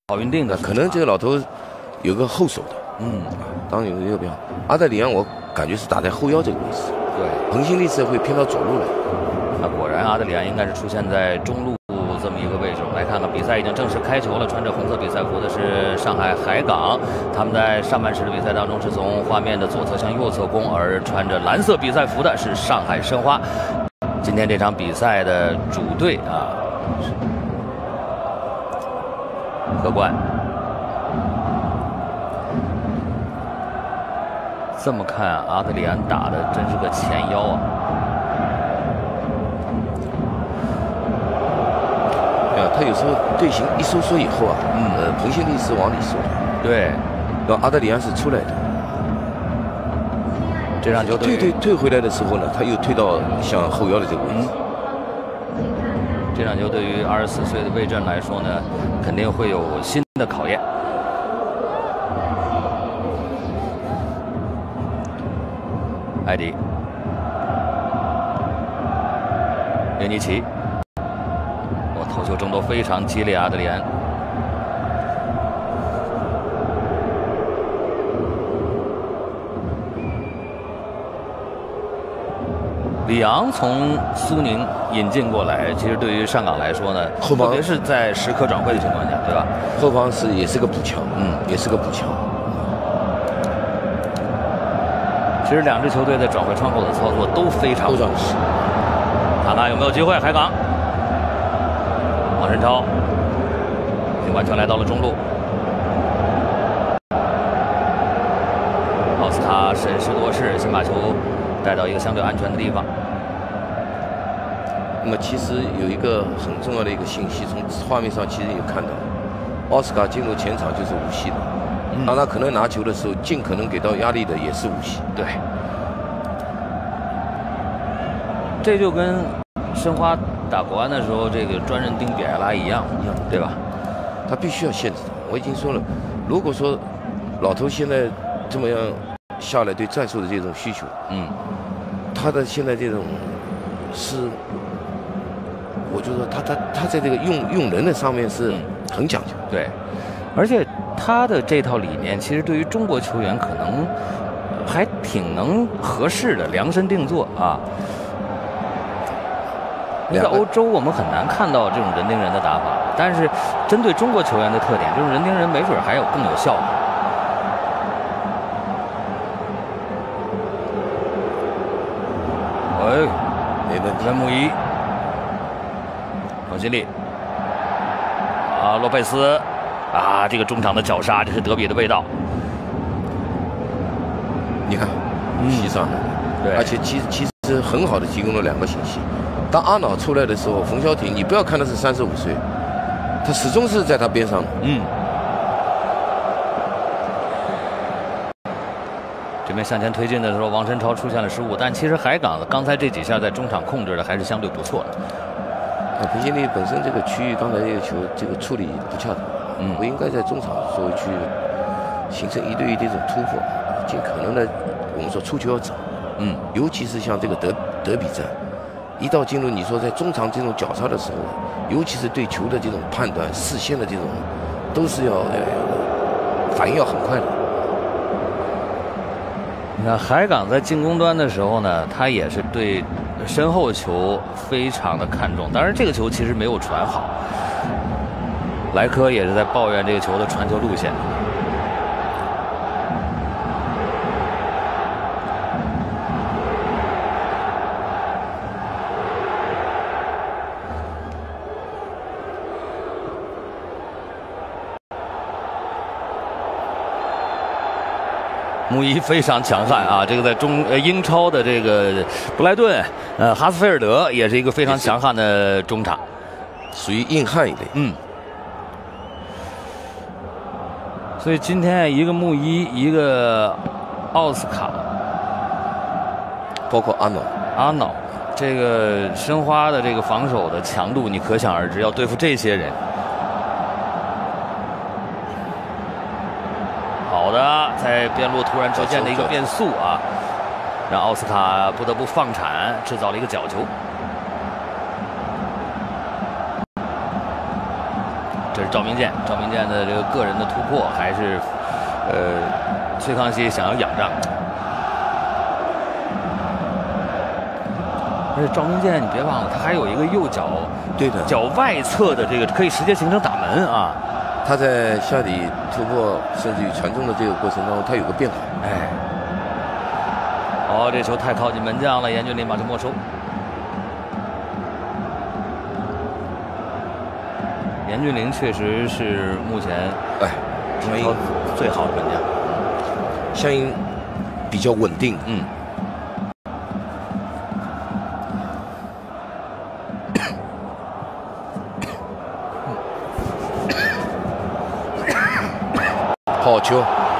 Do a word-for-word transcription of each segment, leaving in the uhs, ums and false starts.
奥运定的， 可能这个老头有个后手的， 嗯， 当然有个右边。阿德里安我感觉是打在后腰这个位置， 对， 恒星力士会偏到左路来。 那果然阿德里安应该是出现在中路这么一个位置。我们来看看比赛已经正式开球了，穿着红色比赛服的是上海海港，他们在上半时的比赛当中是从画面的左侧向右侧攻，而穿着蓝色比赛服的是上海申花。今天这场比赛的主队啊，荷官。这么看啊，阿德里安打的真是个前腰啊。 啊，他有时候队形一收缩以后啊，嗯，呃，彭新力是往里收的， 对， 然后阿德里安是出来的。 这场球退退退回来的时候呢，他又退到向后腰的这个位置。 嗯、这场球对于二十四岁的魏震来说呢，肯定会有新的考验。艾迪，约尼奇，我头球争夺非常激烈，阿德里安。里昂从苏宁引进过来，其实对于上港来说呢， 后方特别是在时刻转会的情况下，对吧？ 后方是也是个补强，嗯，也是个补强。 其实两支球队在转会窗口的操作都非常都是。 看看有没有机会，海港，王申超已经完全来到了中路，奥斯卡审时度势，先把球带到一个相对安全的地方。 那么其实有一个很重要的一个信息，从画面上其实也看到，奥斯卡进入前场就是无锡的。当他可能拿球的时候，尽可能给到压力的也是无锡。 对，这就跟申花打国安的时候，这个专任盯比埃拉一样，一样，对吧？ 他必须要限制他。我已经说了，如果说老头现在这么样下来对战术的这种需求，嗯，他的现在这种是，我就说他他他在这个用用人的上面是很讲究。 对，而且。他的这套理念其实对于中国球员可能还挺能合适的，量身定做啊。在欧洲我们很难看到这种人盯人的打法，但是针对中国球员的特点，这种人盯人没准还有更有效果。哎， 没问题。 穆伊，彭新力，啊，洛佩斯。啊，这个中场的绞杀，这是德比的味道。 你看，西上，对，而且其其实很好的提供了两个信息。当阿瑙出来的时候，冯潇霆，你不要看他是三十五岁，他始终是在他边上的。嗯。 这边向前推进的时候，王申超出现了失误，但其实海港刚才这几下在中场控制的还是相对不错的。 啊，彭新力本身这个区域刚才这个球这个处理不恰当。嗯，不应该在中场作为去形成一对一的这种突破，尽可能的我们说出球要早，嗯，尤其是像这个德德比战，一到进入你说在中场这种绞杀的时候，尤其是对球的这种判断、视线的这种，都是要、呃、反应要很快的。 你看海港在进攻端的时候呢，他也是对身后球非常的看重，当然这个球其实没有传好。莱科也是在抱怨这个球的传球路线。穆伊非常强悍啊！这个在中呃英超的这个布莱顿，呃哈斯菲尔德也是一个非常强悍的中场， 属于硬汉一类。嗯。 所以今天一个穆伊，一个奥斯卡， 包括阿瑙， 阿瑙，这个申花的这个防守的强度，你可想而知，要对付这些人。好的，在边路突然出现的一个变速啊，让奥斯卡不得不放铲，制造了一个角球。这是赵明剑，赵明剑的这个个人的突破还是呃崔康熙想要仰仗。而且赵明剑，你别忘了，他还有一个右脚， 对的， 脚外侧的这个可以直接形成打门啊。 他在下底突破甚至于传中的这个过程当中，他有个变化。 哎，哦，这球太靠近门将了，严俊林把球没收。严俊林确实是目前哎， 中超最好的门将， 相应比较稳定。 嗯。 好球！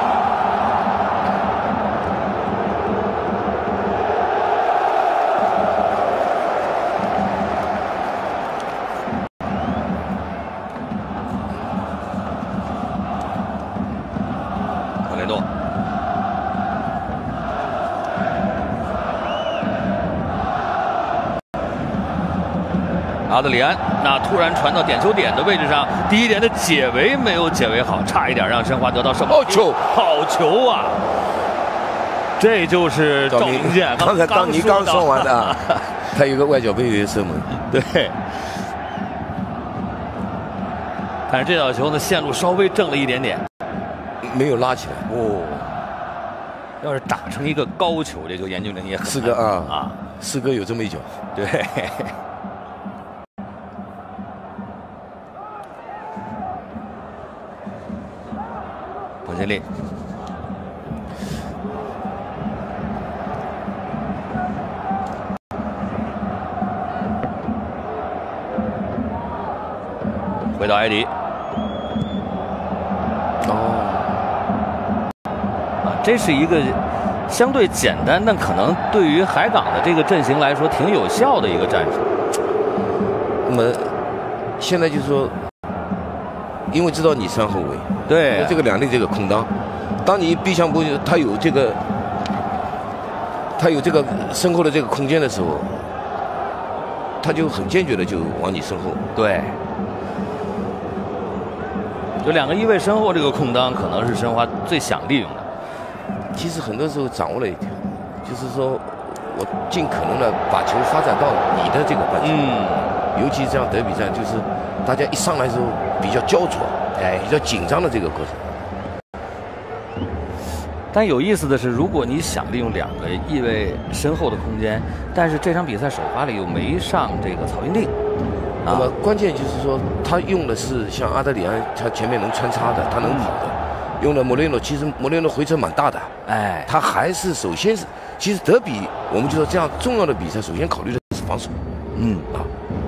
莫雷诺，阿德里安，那突然传到点球点的位置上，第一点的解围没有解围好，差一点让申花得到胜利。 好球， 好球啊！这就是赵明剑。 刚才当你刚说完的啊，他有个外脚背的射门。 对。但是这脚球的线路稍微正了一点点， 没有拉起来。 哦，要是打成一个高球，这就严俊林也很四哥啊啊， 四哥有这么一脚。 对。彭新立，回到埃迪。 哦， 啊，这是一个相对简单，但可能对于海港的这个阵型来说挺有效的一个战术。 那么现在就是说，因为知道你三后卫， 对、啊、 这个两内这个空当，当你逼抢不，他有这个，他有这个身后的这个空间的时候，他就很坚决的就往你身后。 对，有两个翼位身后这个空当，可能是申花最想利用的。 其实很多时候掌握了一条，就是说我尽可能的把球发展到你的这个半场。嗯。尤其这样德比战，就是大家一上来的时候比较焦灼，哎，比较紧张的这个过程。 但有意思的是，如果你想利用两个翼位身后的空间，但是这场比赛首发里又没上这个曹云定， 那么关键就是说，他用的是像阿德里安，他前面能穿插的，他能跑的。嗯、用了莫雷诺，其实莫雷诺回撤蛮大的，哎，他还是首先是，其实德比我们就说这样重要的比赛，首先考虑的是防守。嗯啊。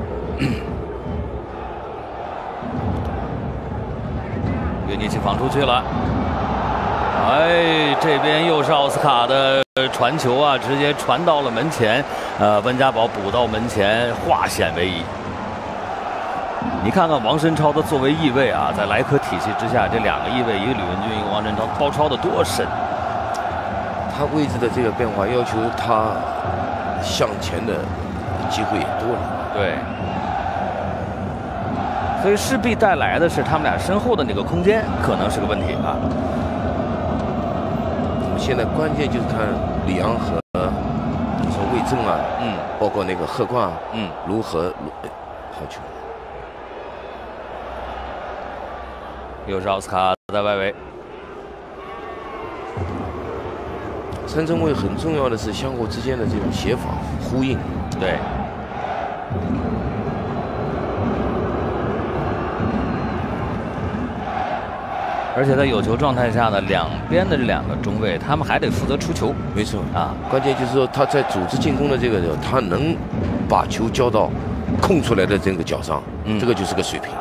约尼奇放出去了，哎，这边又是奥斯卡的传球啊，直接传到了门前，呃，温家宝补到门前，化险为夷。你看看王申超的作为翼位啊，在莱科体系之下，这两个翼位，一个吕文君，一个王申超，包抄的多深。 他位置的这个变化，要求他向前的机会也多了。 对。所以势必带来的是他们俩身后的那个空间可能是个问题啊。 我们现在关键就是看里昂和你说魏正啊，嗯，包括那个贺冠啊，嗯，如何好球。 又是奥斯卡在外围。 三中卫很重要的是相互之间的这种协防呼应。 对。而且在有球状态下呢，两边的这两个中卫，他们还得负责出球。 没错啊，关键就是说他在组织进攻的这个，他能把球交到空出来的这个脚上，嗯、这个就是个水平。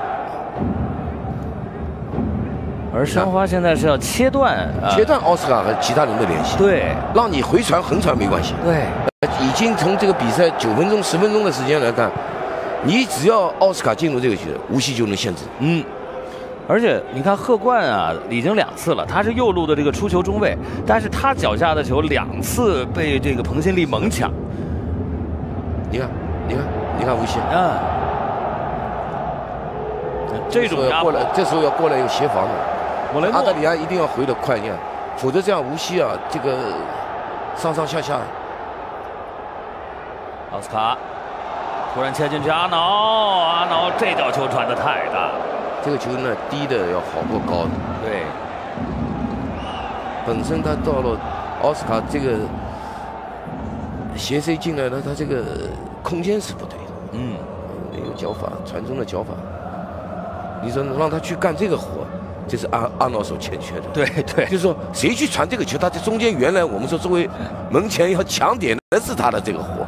而申花现在是要切断、 呃、切断奥斯卡和其他人的联系， 对， 让你回传横传没关系。 对， 已经从这个比赛九分钟、十分钟的时间来看，你只要奥斯卡进入这个局，无锡就能限制。嗯。 而且你看贺冠啊，已经两次了，他是右路的这个出球中卫，但是他脚下的球两次被这个彭新立猛抢。 你看，你看，你看无锡， 嗯， 这种压过来，这时候要过来有协防的。 莫雷诺阿德里安一定要回得快一点，否则这样无锡啊，这个上上下下。 奥斯卡突然切进去，阿瑙，阿瑙这脚球传得太大了。 这个球呢，低的要好过高的。 对， 本身他到了奥斯卡这个斜 C 进来呢，他这个空间是不对的。嗯，没有脚法，传中的脚法。你说让他去干这个活，这是阿阿瑙所欠缺的。 对对， 就是说谁去传这个球，他在中间原来我们说作为门前要抢点的是他的这个活。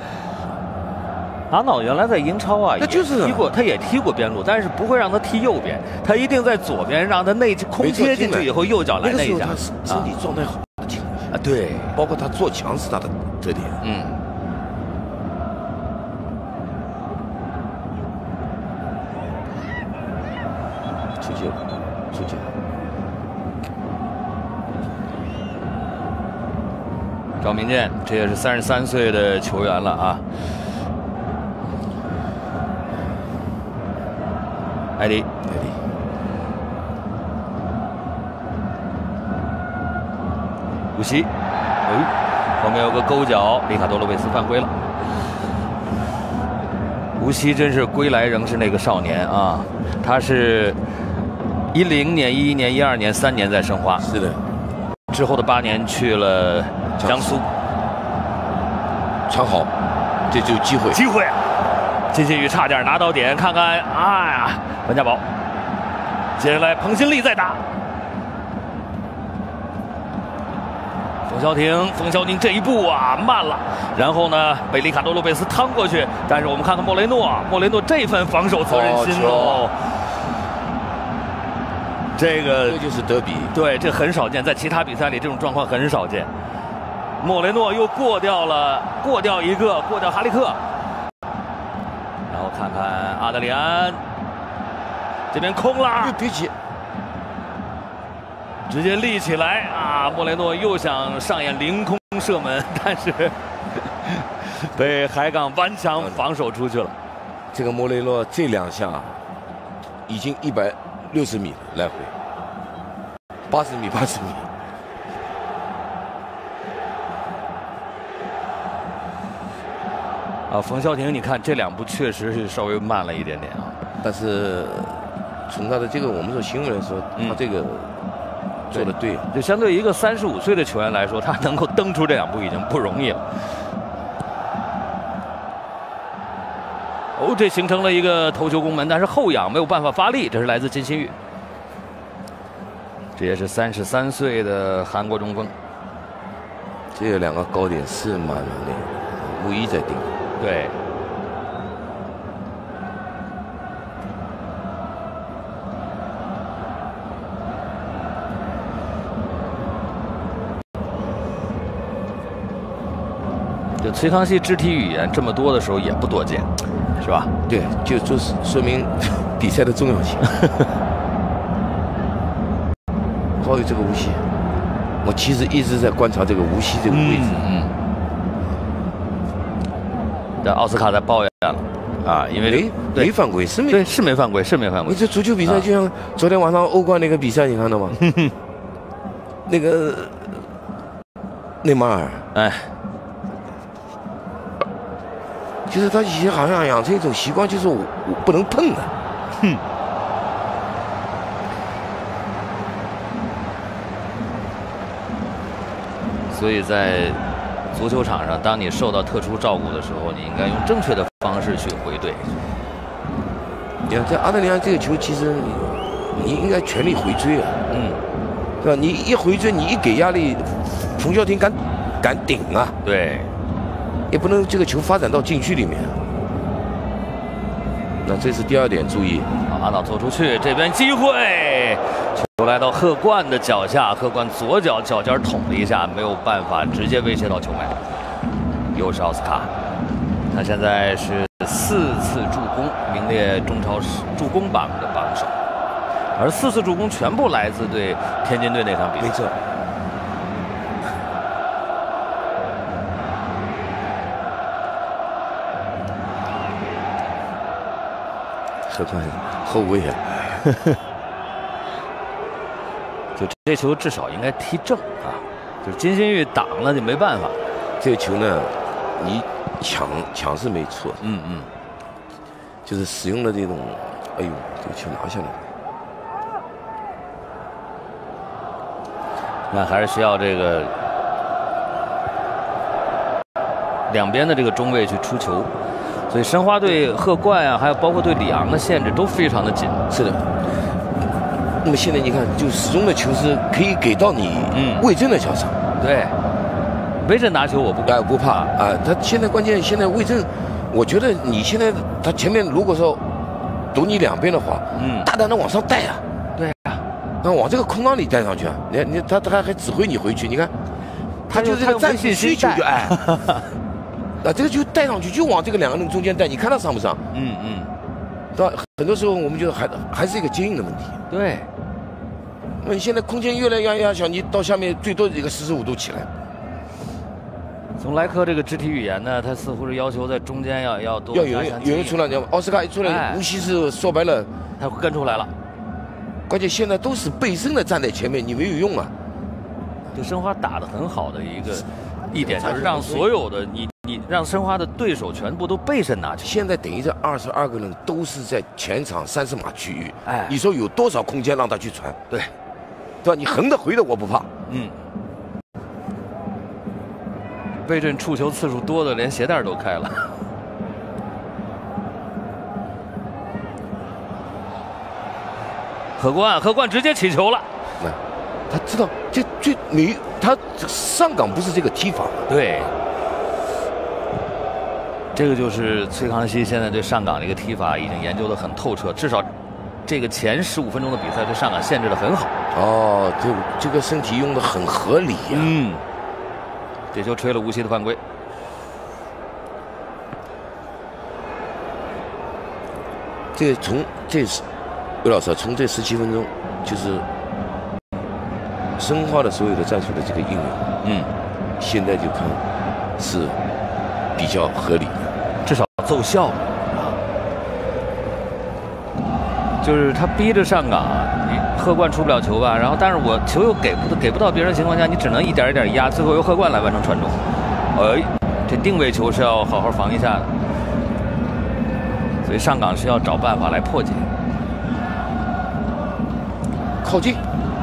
阿瑙原来在英超啊， 那就是踢过，他也踢过边路，但是不会让他踢右边，他一定在左边，让他内空切进去以后，右脚来那一下。 他身体状态好的情况下啊，对， 包括他做强是他的特点。嗯。出界，出界。 赵明剑，这也是三十三岁的球员了啊。艾迪， 艾迪， 无锡，哎，后面有个勾脚，里卡多·洛佩斯犯规了。无锡真是归来仍是那个少年啊，他是一零年、一一年、一二年三年在申花， 是的， 之后的八年去了江苏， 传好，这就机会， 机会啊！金星宇差点拿到点，看看，哎呀，文家宝，接下来彭新立再打，冯潇霆，冯潇霆这一步啊慢了，然后呢被里卡多·洛佩斯趟过去，但是我们看看莫雷诺，莫雷诺这份防守责任心哦，这个这就是德比， 对，这很少见，在其他比赛里这种状况很少见。莫雷诺又过掉了，过掉一个，过掉哈利克。然后看看阿德里安，这边空了， 别急， 直接立起来啊！莫雷诺又想上演凌空射门，但是被海港顽强防守出去了。 这个莫雷诺这两下已经一百六十米了，来回八十米，八十米。 啊，冯潇霆，你看这两步确实是稍微慢了一点点啊。 但是从他的这个我们说行为来说， 嗯、 他这个做的对。 就相对一个三十五岁的球员来说，他能够蹬出这两步已经不容易了。哦，这形成了一个头球攻门，但是后仰没有办法发力，这是来自金星宇。这也是三十三岁的韩国中锋。 这两个高点是蛮那个，无疑在顶。 对，就崔康熙肢体语言这么多的时候也不多见，是吧？ 对，就就是说明比赛的重要性。包括这个无锡，我其实一直在观察这个无锡这个位置。嗯。 这奥斯卡在抱怨了啊，因为没没犯规，是没对是没犯规，是没犯规。 你这足球比赛就像昨天晚上欧冠那个比赛，你看到吗？那个内马尔， 哎， 就是他以前好像养成一种习惯，就是我我不能碰的。哼。 所以在足球场上，当你受到特殊照顾的时候，你应该用正确的方式去回怼。 你看，在阿德里安这个球，其实你应该全力回追啊，嗯，对吧？你一回追，你一给压力，冯潇霆敢敢顶啊， 对， 也不能这个球发展到禁区里面。那这是第二点，注意， 阿瑙走出去，这边机会。球来到贺冠的脚下，贺冠左脚脚尖捅了一下，没有办法直接威胁到球门。又是奥斯卡，他现在是四次助攻，名列中超助攻榜的榜首，而四次助攻全部来自对天津队那场比赛。 没错。贺冠， 后卫啊。 就这球至少应该踢正啊，就是金星玉挡了就没办法。 这个球呢，你抢抢是没错， 嗯嗯， 就是使用了这种，哎呦，这个球拿下来。 那还是需要这个两边的这个中卫去出球，所以申花对贺冠啊，还有包括对里昂的限制都非常的紧。 是的。那么现在你看，就始终的球是可以给到你魏征的脚上。 嗯、对，魏征拿球我不哎不怕啊，他现在关键现在魏征，我觉得你现在他前面如果说堵你两边的话，嗯，大胆的往上带啊。 对啊， 那往这个空当里带上去啊！你你他他还指挥你回去，你看，他就这个战术需求就哎，啊这个就带上去就往这个两个人中间带，你看他上不上？ 嗯嗯。 到很多时候我们觉得还还是一个接应的问题。 对。 那你现在空间越来越越小，你到下面最多一个四十五度起来。 从莱克这个肢体语言呢，他似乎是要求在中间要要多要有人有人出来，你奥斯卡一出来，哎、无锡是说白了， 他跟出来了。 关键现在都是背身的站在前面，你没有用啊。 就申花打得很好的一个一点，就是让所有的你你让申花的对手全部都背身拿球。 现在等于这二十二个人都是在前场三十码区域， 哎， 你说有多少空间让他去传？ 对， 对吧？你横的回的我不怕。 嗯。魏征触球次数多的连鞋带都开了。贺冠，贺冠直接起球了。 那他知道这这没他上港不是这个踢法。 对，这个就是崔康熙现在对上港的一个踢法已经研究得很透彻，至少这个前十五分钟的比赛对上港限制得很好。 哦，这这个身体用得很合理呀、啊。 嗯，这球吹了无锡的犯规。 这从这是。魏老师，从这十七分钟，就是申花的所有的战术的这个应用，嗯，现在就看是比较合理的， 至少奏效了啊。就是他逼着上港，你贺冠出不了球吧，然后但是我球又给不给不到别人的情况下，你只能一点一点压，最后由贺冠来完成传中。哎，这定位球是要好好防一下的，所以上港是要找办法来破解。 靠近，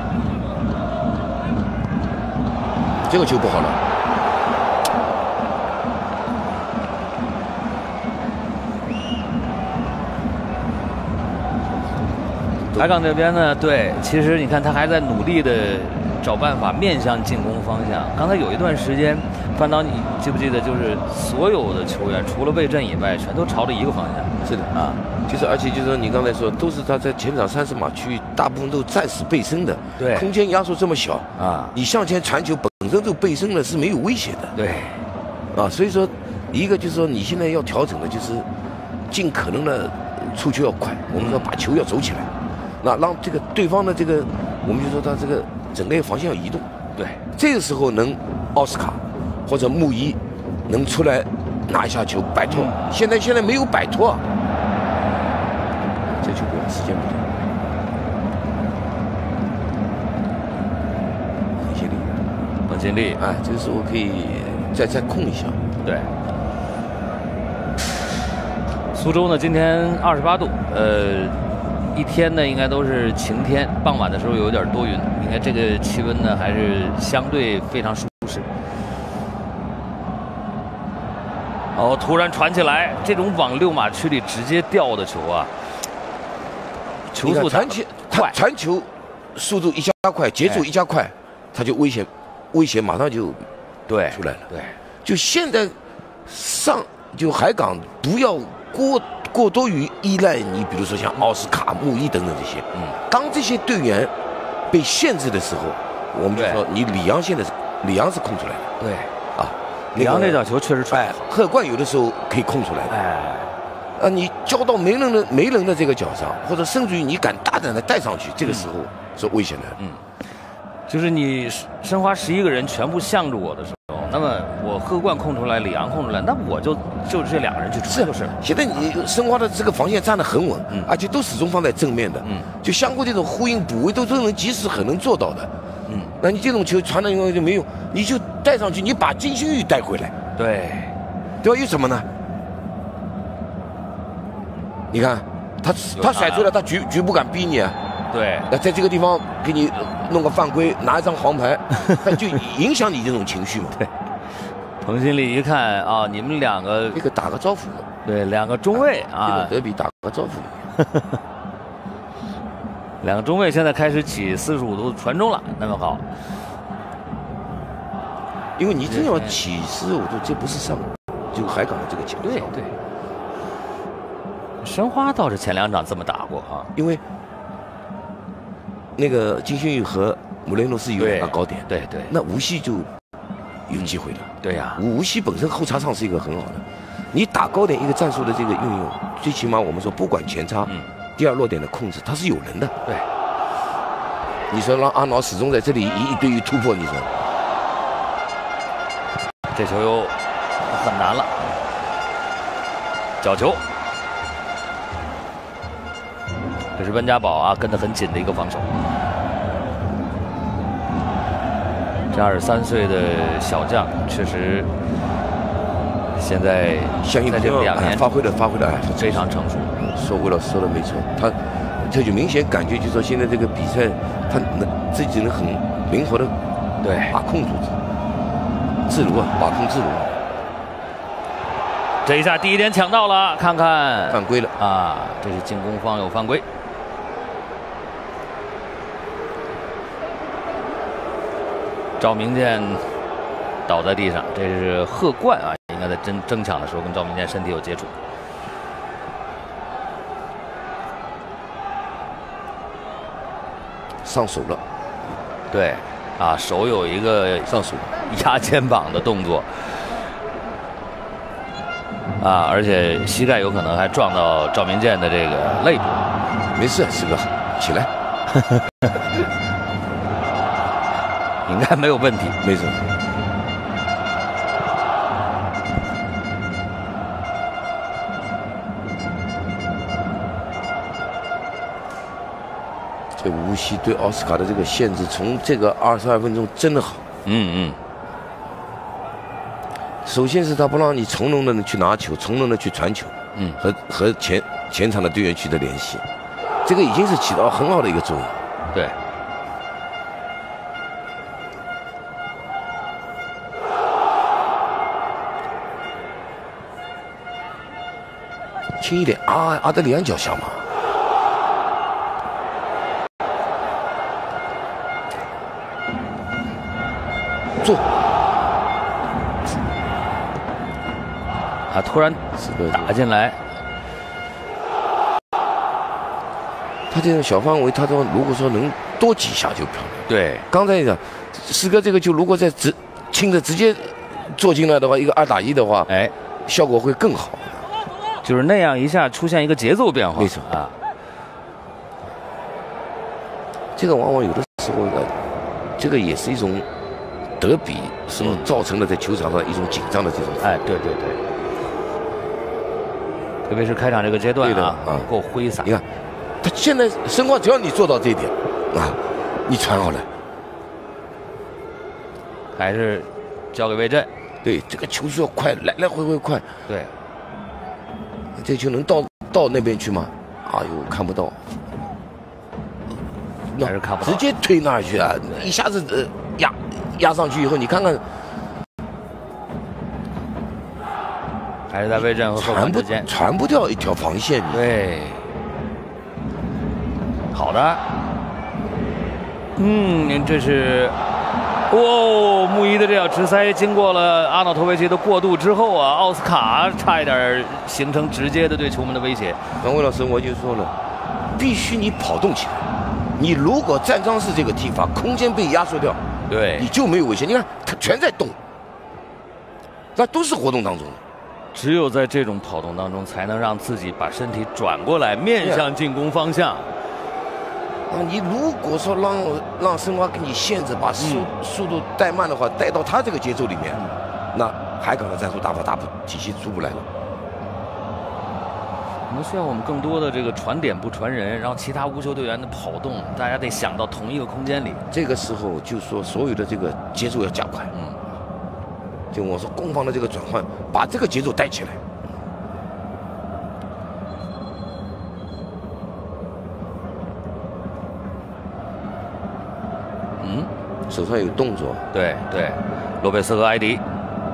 这个球不好了。 海港这边呢，对，其实你看他还在努力的找办法面向进攻方向。刚才有一段时间，范导，你记不记得，就是所有的球员除了魏征以外，全都朝着一个方向。 是的啊。就是，而且就是说，你刚才说，都是他在前场三十码区域，大部分都战死背身的， 对， 空间压缩这么小啊， 你向前传球本身就背身了是没有威胁的， 对， 啊，所以说，一个就是说，你现在要调整的就是尽可能的出球要快，我们说把球要走起来，那让这个对方的这个，我们就说他这个整个防线要移动， 对， 这个时候能奥斯卡或者穆伊能出来拿一下球摆脱，嗯、现在现在没有摆脱。这球不时间不对，很尽力， 很尽力。 哎，这个时候可以再再控一下。 对。苏州呢，今天二十八度，呃，一天呢应该都是晴天，傍晚的时候有点多云，应该这个气温呢还是相对非常舒适。哦，突然传起来，这种往六码区里直接掉的球啊！球速传球，快，传球速度一加快，节奏一加快，他就危险，危险马上就对出来了。 对， 就现在上就海港不要过过多于依赖你，比如说像奥斯卡、穆伊等等这些。嗯，当这些队员被限制的时候，我们就说你里昂现在是里昂是控出来的。 对， 啊， 里昂那脚球确实传， 贺冠有的时候可以控出来的。 哎。 啊，你交到没人的没人的这个脚上，或者甚至于你敢大胆的带上去，这个时候是危险的。 嗯，就是你申花十一个人全部向着我的时候，那么我我贺冠控出来，里昂控出来，那我就就这两个人去传就是了。 现在你申花的这个防线站得很稳， 嗯， 而且都始终放在正面的， 嗯， 就相互这种呼应补位都都能及时很能做到的， 嗯， 那你这种球传的用就没用，你就带上去，你把金星玉带回来， 对， 对吧？有什么呢？你看他他甩出来，他局局不敢逼你啊。 对， 那在这个地方给你弄个犯规，拿一张黄牌，那就影响你这种情绪嘛。 对，彭新立一看啊，你们两个这个打个招呼， 对，两个中卫啊， 这个德比打个招呼。 两个中卫现在开始起四十五度传中了，那么好。 因为你真要起四十五度，这不是上就海港的这个情况。 对对。申花倒是前两场这么打过啊， 因为那个金星玉和姆雷诺斯有两个高点， 对 对, 对， 那无锡就有机会了。 对呀、啊， 无锡本身后插上是一个很好的，你打高点一个战术的这个运用，最起码我们说不管前插，嗯，第二落点的控制，它是有人的。 对， 你说让阿瑙始终在这里一一对一突破，你说这球又很难了，角球。这是温家宝啊，跟得很紧的一个防守。这二十三岁的小将，确实现在相应在这两年发挥的发挥的非常成熟。 说魏老师说的没错，他这就明显感觉就是说现在这个比赛，他能自己能很灵活的对把控住自如啊，把控自如。 这一下第一点抢到了，看看犯规了啊！这是进攻方有犯规。赵明剑倒在地上，这是贺冠啊，应该在争争抢的时候跟赵明剑身体有接触。 上手了， 对，啊，手有一个上手压肩膀的动作。啊，而且膝盖有可能还撞到赵明剑的这个肋部。 没事，师哥，起来， 应该没有问题， 没事。这无锡对奥斯卡的这个限制，从这个二十二分钟真的好。 嗯嗯。 首先是他不让你从容的去拿球，从容的去传球，嗯，和和前前场的队员取得联系，这个已经是起到很好的一个作用。 对。 轻一点啊，阿德里安脚下嘛。做。 啊！突然打进来， 他这种小范围，他说如果说能多几下就漂亮。 对， 刚才讲，师哥这个球如果再直轻的直接做进来的话，一个二打一的话， 哎， 效果会更好。 就是那样一下出现一个节奏变化， 没错啊。 这个往往有的时候呢，这个也是一种德比所造成的在球场上一种紧张的这种。 哎，对对对。特别是开场这个阶段啊，啊，够挥洒。 你看，他现在申花只要你做到这一点，啊，你传好了， 还是交给魏震。 对，这个球需要快，来来回回快。 对， 这球能到到那边去吗？哎呦，看不到。 还是看不到。 直接推那儿去啊！一下子呃压压上去以后，你看看。 还是在魏震和贺冠之间传不掉一条防线。 对，好的，嗯，这是哦，穆伊的这脚直塞经过了阿瑙托维奇的过渡之后啊，奥斯卡差一点形成直接的对球门的威胁。 刚魏老师我就说了，必须你跑动起来。你如果站桩式这个踢法，空间被压缩掉， 对， 你就没有危险。你看他全在动，那都是活动当中。 只有在这种跑动当中，才能让自己把身体转过来，面向进攻方向。 啊，你如果说让让申花给你限制，把速、嗯、速度带慢的话，带到他这个节奏里面，那海港的战术打法打不体系出不来了。 可能需要我们更多的这个传点不传人，让其他无球队员的跑动，大家得想到同一个空间里。 这个时候就说所有的这个节奏要加快。嗯。就我说攻防的这个转换，把这个节奏带起来。 嗯， 手上有动作。 对对，洛佩斯和埃迪。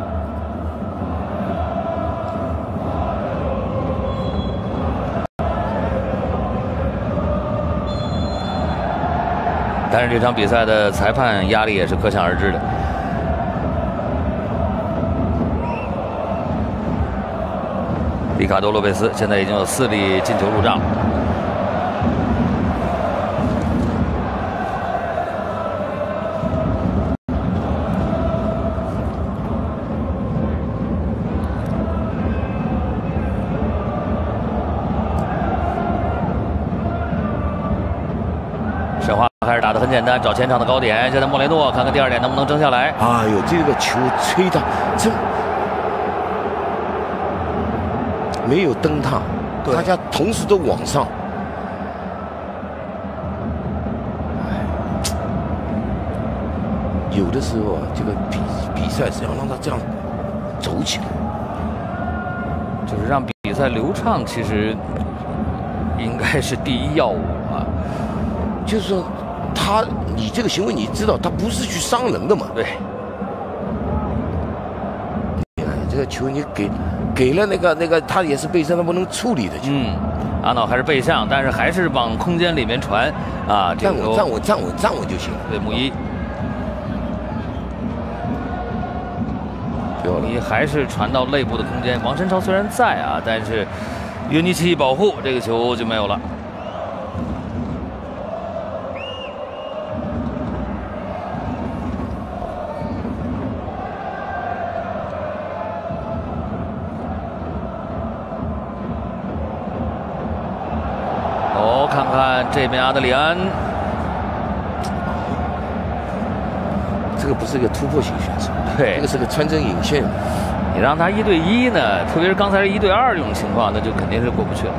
但是这场比赛的裁判压力也是可想而知的。里卡多·洛佩斯现在已经有四粒进球入账。申花开始打得很简单，找前场的高点。现在莫雷诺看看第二点能不能争下来。 哎呦，这个球吹的真没有蹬踏，大家同时都往上。有的时候啊，这个比比赛是要让他这样走起来， 就是让比赛流畅，其实应该是第一要务啊。 就是说，他你这个行为，你知道他不是去伤人的嘛？ 对。 你看这个球，你给给了那个那个，他也是背身，他不能处理的球。 嗯，阿瑙还是背向，但是还是往空间里面传啊。 站稳，站稳，站稳，站稳就行。 对，穆伊。穆伊还是传到内部的空间。王申超虽然在啊，但是约尼奇一保护，这个球就没有了。看看这边阿德里安， 这个不是一个突破型选手， 对， 这个是个穿针引线。 你让他一对一呢，特别是刚才是一对二这种情况，那就肯定是过不去了。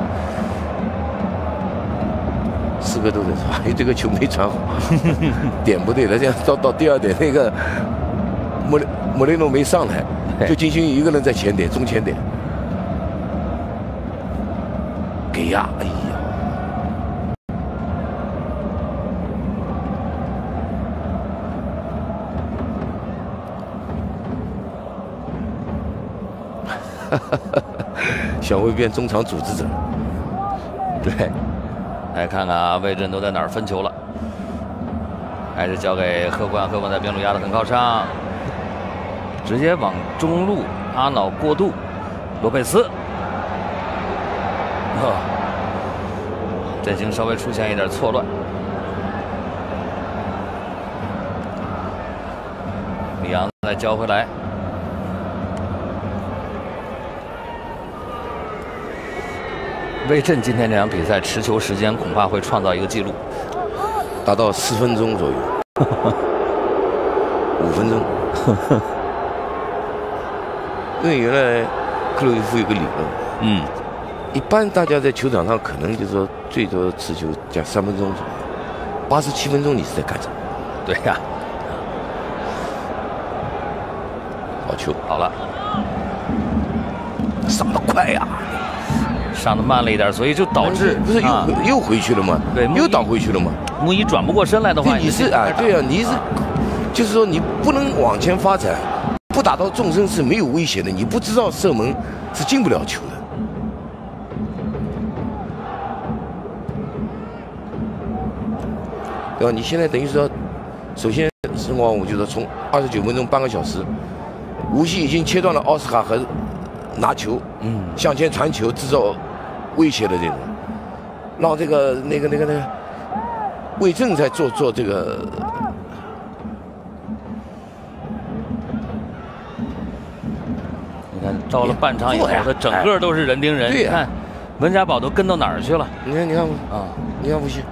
四个都在说，哎，这个球没传好，点不对了。这样到到第二点，那个莫雷莫雷诺没上来，就金星一个人在前点中前点，给呀，哎呀。小威变中场组织者， 对，来看看啊，魏震都在哪儿分球了？还是交给赫冠，赫冠在边路压得很靠上，直接往中路，阿瑙过渡，罗佩斯，哦，阵型稍微出现一点错乱。里昂再交回来。魏震今天这场比赛持球时间恐怕会创造一个记录， 达到四分钟左右，五分钟。因为原来克鲁伊夫有个理论，嗯，一般大家在球场上可能就是说最多持球加三分钟左右，八十七分钟你是在干什么？ 对呀、啊， 好球， 好了， 上得快呀、啊。 上的慢了一点，所以就导致不是又、啊、又回去了吗？ 对， 又倒回去了吗？ 穆伊转不过身来的话， 你是啊，对啊，你是，就是说你不能往前发展，不打到纵深是没有危险的，你不知道射门是进不了球的。对吧？你现在等于说，首先申花我觉得从二十九分钟半个小时，无锡已经切断了奥斯卡和拿球，嗯，向前传球制造威胁的这种，让这个那个那个那个魏震在做做这个。 你看到了半场以后，他整个都是人盯人。 对呀、 你看文家宝都跟到哪儿去了？ 你看，你看啊， 你看无锡。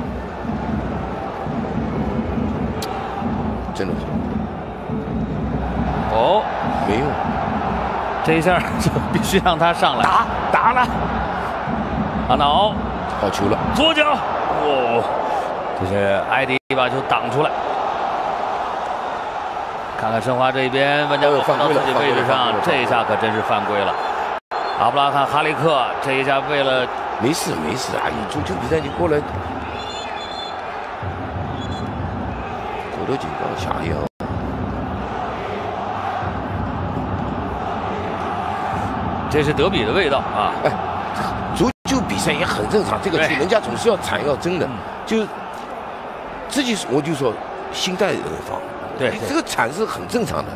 真的是， 这一下就必须让他上来打打了。阿瑙好球了， 左脚，哦，这是埃迪把球挡出来。看看申花这边，温加宝回到自己位置上，这一下可真是犯规了。阿布拉罕哈利克这一下为了没事没事，哎，足球比赛你过来，口头警告下一号。 这是德比的味道啊！ 哎，足球比赛也很正常，这个球人家总是要铲要争的，就自己我就说心态人防， 对， 这个铲是很正常的。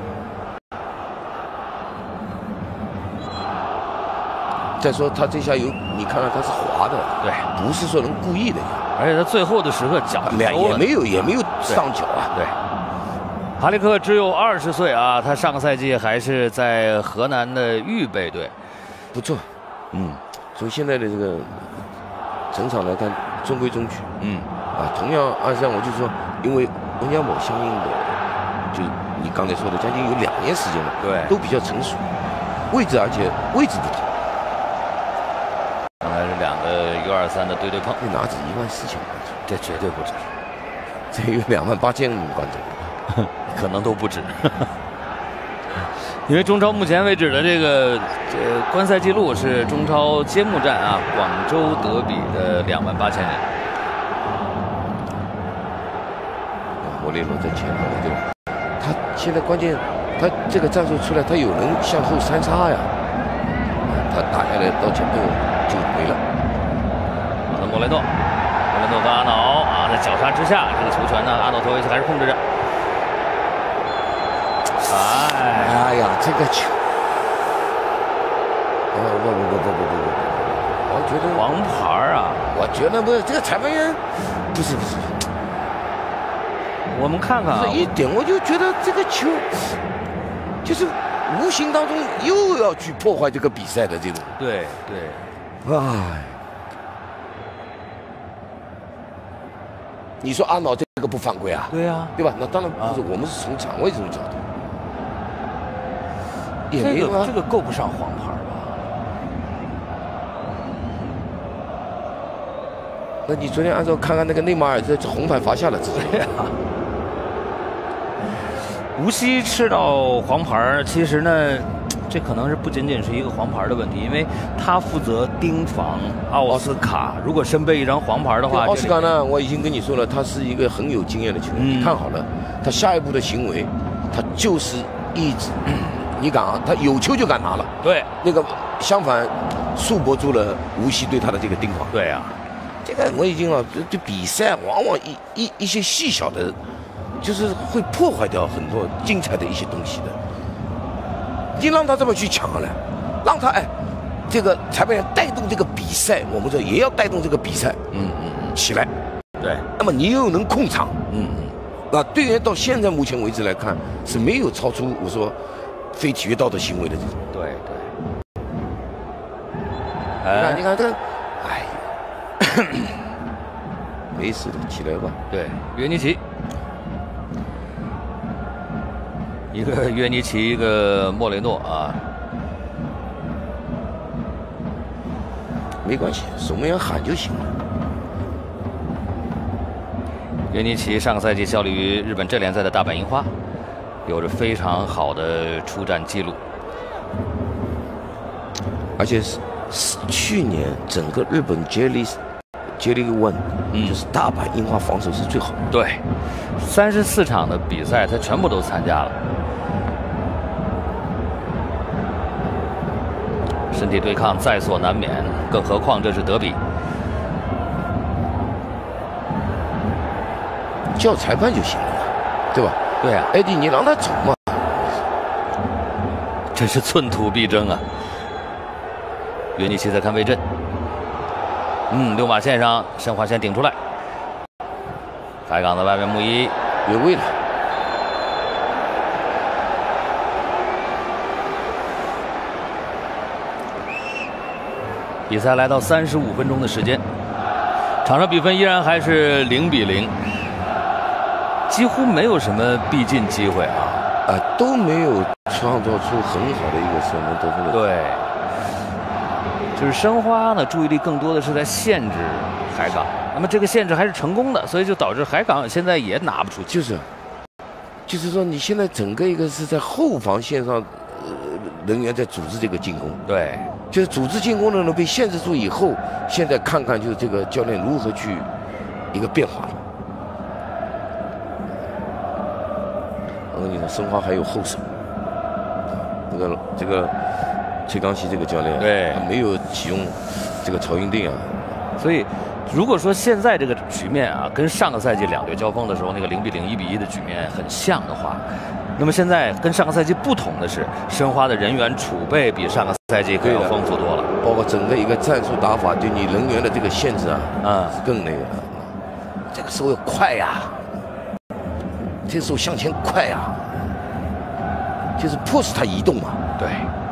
再说他这下有，你看到他是滑的， 对， 不是说能故意的， 而且他最后的时刻脚也没有也没有上脚啊， 对。哈利克只有二十岁啊，他上个赛季还是在河南的预备队， 不错，嗯，从现在的这个整场来看，中规中矩，嗯，啊，同样按上我就说，因为温加宝相应的，就你刚才说的，将近有两年时间了， 对， 都比较成熟，位置而且位置不低。 刚才是两个 U 二三的对对碰， 这哪止一万四千观众， 这绝对不止， 这有两万八千观众。 可能都不止，因为中超目前为止的这个这个观赛记录是中超揭幕战啊，广州德比的两万八千人。 莫雷诺在前头，对吧？他现在关键，他这个战术出来，他有人向后三叉呀，他打下来到前头就没了。 那莫雷诺，莫雷诺和阿瑙啊，在绞杀之下，这个球权呢，阿瑙托维奇还是控制着。哎， 哎呀，这个球，啊不不不不不不不不，我觉得黄牌啊！ 我觉得不是这个裁判员，不是不是， 我们看看啊， 一点我就觉得这个球，就是无形当中又要去破坏这个比赛的这种。 对对， 哎，你说阿瑙这个不犯规啊？ 对呀， 对吧？那当然不是，我们是从场外这种角度。 也没有啊，这个够不上黄牌吧？ 那你昨天按照看看那个内马尔这红牌罚下了，直接。 对呀。无锡吃到黄牌，其实呢，这可能是不仅仅是一个黄牌的问题，因为他负责盯防奥斯卡，如果身背一张黄牌的话， 奥斯卡呢，我已经跟你说了，他是一个很有经验的球员，嗯、你看好了，他下一步的行为，他就是一直。嗯你敢啊？他有球就敢拿了。 对， 那个相反，束缚住了无锡对他的这个盯防。 对呀、啊， 这个我已经啊，这这比赛往往一一一些细小的，就是会破坏掉很多精彩的一些东西的。你让他这么去抢了，让他哎，这个裁判员带动这个比赛，我们说也要带动这个比赛，嗯嗯嗯，起来。 对， 那么你又能控场， 嗯嗯，啊，队员到现在目前为止来看是没有超出我说。非体育道德行为的这种， 对对。 你看，你看这个，哎，没事的，起来吧。 对，约尼奇，一个约尼奇，一个莫雷诺啊， 没关系，守门员喊就行了。 约尼奇上个赛季效力于日本镇联赛的大阪樱花。有着非常好的出战记录， 而且是是去年整个日本 J League J League One，嗯，就是大阪樱花防守是最好的。 对，三十四场的比赛他全部都参加了，身体对抗在所难免，更何况这是德比。 叫裁判就行了，对吧？ 对啊， 艾迪，你让他走嘛！ 真是寸土必争啊！约尼奇在看魏震，嗯，六码线上，申花先顶出来，海港的外面木一越位了。 比赛来到三十五分钟的时间，场上比分依然还是零比零。几乎没有什么必进机会啊！ 啊、呃、都没有创造出很好的一个射门得分的。 对，就是申花呢，注意力更多的是在限制海港，那么这个限制还是成功的，所以就导致海港现在也拿不出去。 就是，就是说你现在整个一个是在后防线上，呃，人员在组织这个进攻。 对， 就是组织进攻的人被限制住以后，现在看看就是这个教练如何去一个变化了。我跟你说，申花还有后手，这个这个崔康熙这个教练， 对， 他没有启用这个曹云定啊， 所以如果说现在这个局面啊，跟上个赛季两队交锋的时候那个零比零、一比一的局面很像的话，那么现在跟上个赛季不同的是，申花的人员储备比上个赛季更要丰富多了， 包括整个一个战术打法对你人员的这个限制啊， 嗯， 更那个，这个时候要快呀、啊。这时候向前快啊，就是迫使他移动嘛。 对，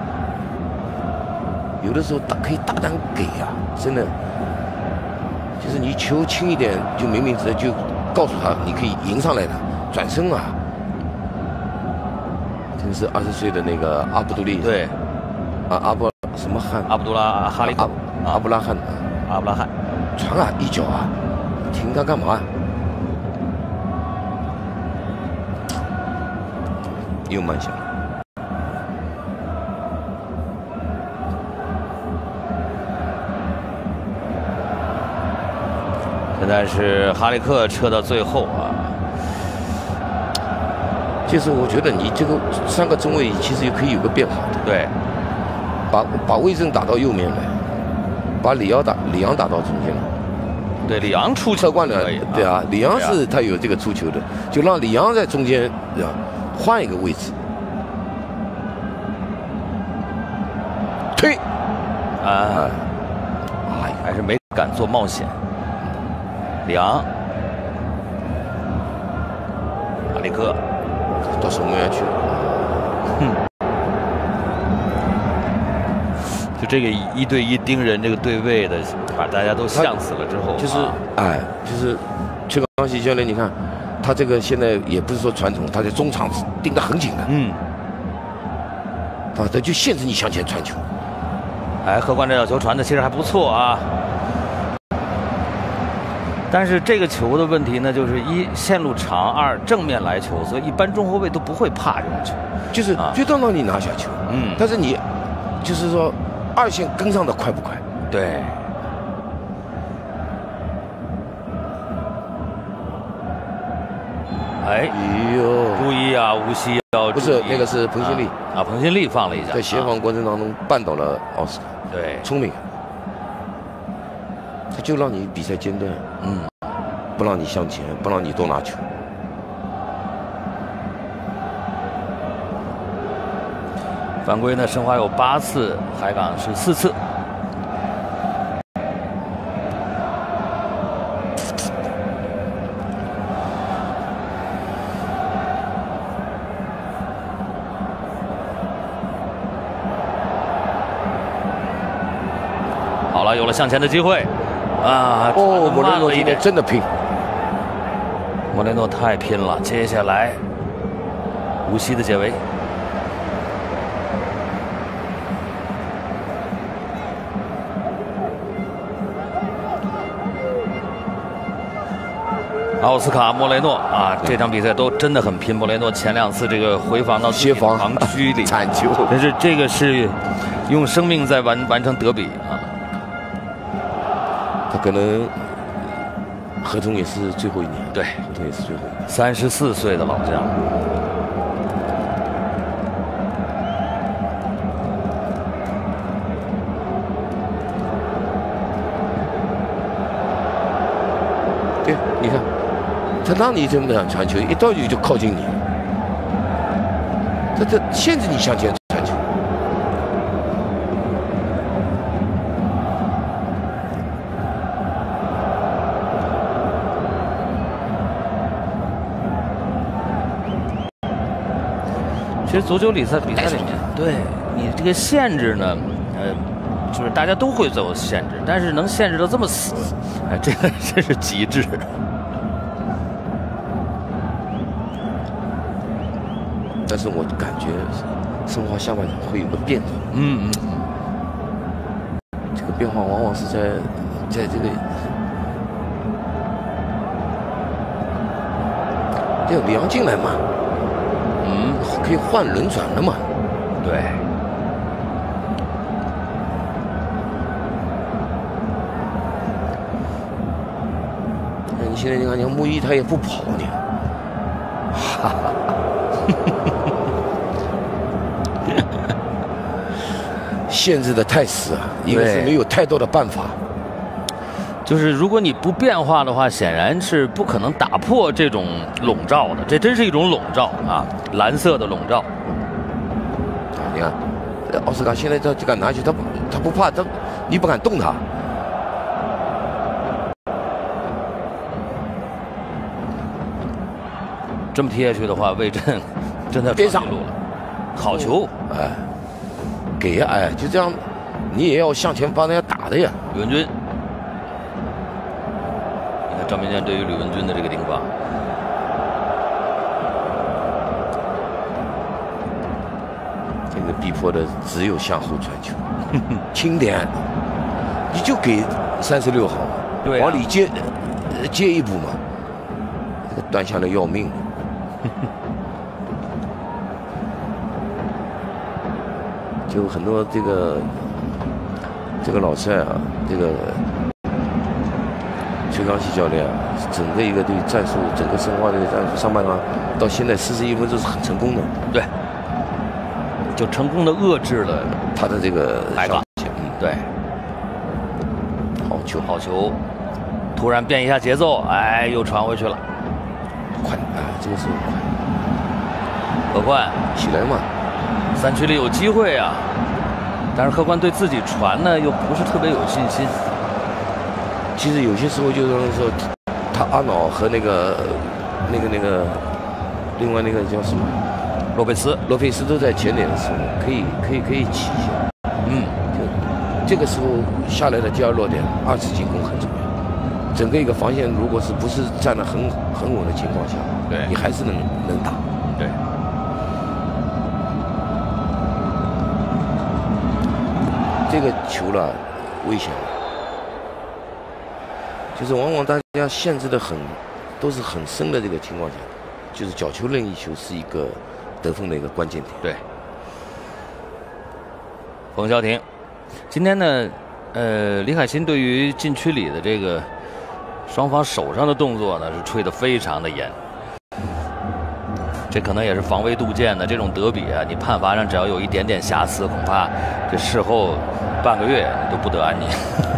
有的时候大可以大胆给啊，真的，就是你球轻一点，就明明直就告诉他你可以迎上来的，转身啊。这是二十岁的那个阿卜杜利， 对， 啊阿布什么汗？ 阿卜杜拉哈利克， 阿布拉罕， 阿布拉罕， 传啊一脚啊，停他干嘛？又慢下来， 现在是哈利克撤到最后啊。 就是我觉得你这个三个中卫其实也可以有个变化的， 对， 把把魏征打到右面来，把里奥打里昂打到中间来。 对，里昂出侧贯的，对啊，里昂是他有这个出球的，就让里昂在中间，对吧？换一个位置，推， 啊，哎，还是没敢做冒险。里昂，哈利克到守门员去了。 嗯，就这个一对一盯人这个对位的，把大家都像死了之后， 就是哎，就是崔康熙教练，你看。他这个现在也不是说传统，他在中场盯得很紧的， 嗯， 啊，他就限制你向前传球。 哎，荷官这脚球传的其实还不错啊，但是这个球的问题呢，就是一线路长，二正面来球，所以一般中后卫都不会怕这种球， 就是就当让你拿下球， 嗯， 但是你就是说二线跟上的快不快？ 对。哎呦，注意啊，无锡要不是那个是彭新立啊，彭新立放了一下， 在协防过程当中绊倒了奥斯卡， 对， 聪明，他就让你比赛间断，嗯，不让你向前，不让你多拿球。 犯规呢，申花有八次，海港是四次。好了，有了向前的机会，啊！ 哦，莫雷诺今天真的拼， 莫雷诺太拼了。接下来，无锡的解围，奥斯卡·莫雷诺啊，这场比赛都真的很拼。莫雷诺前两次这个回防到协防防区里铲球， 但是这个是用生命在完完成德比啊。 他可能合同也是最后一年， 对， 合同也是最后一年。 三十四岁的老将， 对，你看，他让你这么样传球，一到球就靠近你，他这限制你向前传球。 其实足球比赛比赛里面，对你这个限制呢，呃，就是大家都会做限制，但是能限制到这么死，哎，这个真是极致。 但是我感觉申花下半场会有个变化。 嗯嗯嗯， 这个变化往往是在在这个这个梁进来嘛，嗯，可以换轮转了嘛。 对。 那你现在你看，你看穆伊他也不跑，你看，哈哈。限制的太死啊，一个是没有太多的办法。 就是如果你不变化的话，显然是不可能打破这种笼罩的。这真是一种笼罩啊，蓝色的笼罩。 啊，你看，奥斯卡现在他就敢拿去，他不他不怕，他你不敢动他。 这么踢下去的话，魏震真的别上路了。好球， 哎。给呀，哎，就这样，你也要向前帮人家打的呀。 吕文君，你看赵明剑对于吕文君的这个盯防， 这个逼迫的只有向后传球，轻点，你就给三十六号， 对、啊， 往里接接一步嘛，这个断下来要命。就很多这个这个老蔡啊，这个崔康熙教练啊，整个一个对战术，整个申花的战术上半场到现在四十一分钟是很成功的。 对，就成功的遏制了他的这个海港。 嗯， 对， 好球， 好球，突然变一下节奏，哎，又传回去了， 快啊！这个时候快， 何冠起来嘛。 三区里有机会啊，但是何冠对自己传呢又不是特别有信心。 其实有些时候就是说，他阿瑙和那个、那个、那个，另外那个叫什么， 洛佩斯， 洛佩斯都在前点的时候，可以、可以、可以起一下。嗯，就这个时候下来的第二落点，二次进攻很重要。整个一个防线如果是不是站得很很稳的情况下， 对， 你还是能能打。 对。 这个球了，危险了，就是往往大家限制的很，都是很深的这个情况下，就是角球任意球是一个得分的一个关键点。 对，冯潇霆，今天呢，呃，李海鑫对于禁区里的这个双方手上的动作呢，是吹得非常的严。这可能也是防微杜渐的这种德比啊，你判罚上只要有一点点瑕疵，恐怕这事后半个月你都不得安宁。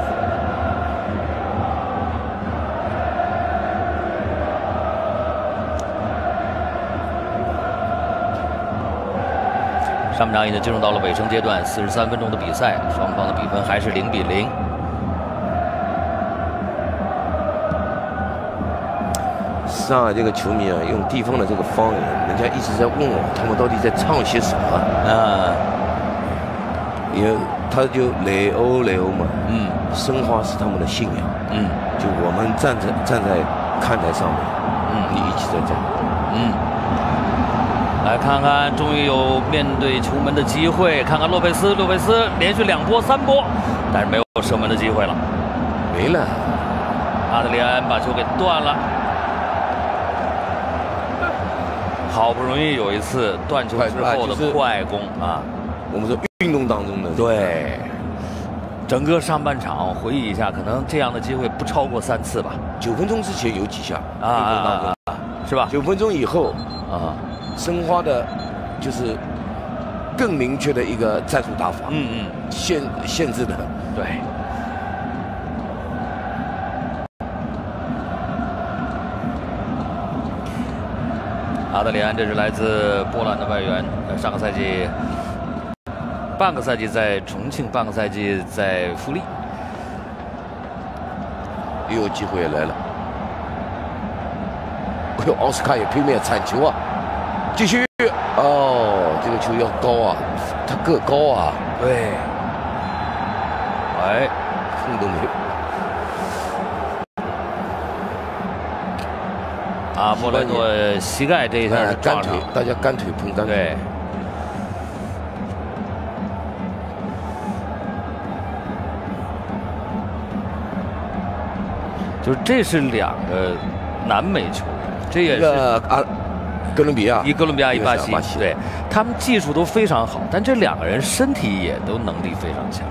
上半场已经进入到了尾声阶段，四十三分钟的比赛，双方的比分还是零比零。 上海这个球迷啊，用地方的这个方言，人家一直在问我，他们到底在唱些什么？啊，因为他就雷欧雷欧嘛，嗯，申花是他们的信仰，嗯，就我们站在站在看台上面，嗯，你一起在站， 嗯，来看看，终于有面对球门的机会，看看洛佩斯，洛佩斯连续两波三波，但是没有射门的机会了， 没了， 阿德里安把球给断了。好不容易有一次断球之后的快攻啊！ 我们说运动当中的对，整个上半场回忆一下，可能这样的机会不超过三次吧。 九分钟之前有几下啊啊啊，是吧？ 九分钟以后啊， 申花的就是更明确的一个战术打法，嗯嗯，限限制的对。阿德里安，这是来自波兰的外援，上个赛季半个赛季在重庆，半个赛季在富力， 又有机会也来了。哎呦，奥斯卡也拼命铲球啊！继续，哦，这个球要高啊，他个高啊， 对，哎， 碰都没有。 啊，莫雷诺膝盖这一下是干腿，大家干腿碰干腿。 对。就是这是两个南美球员，这也是啊，哥伦比亚， 一哥伦比亚一巴西，对，他们技术都非常好，但这两个人身体也都能力非常强。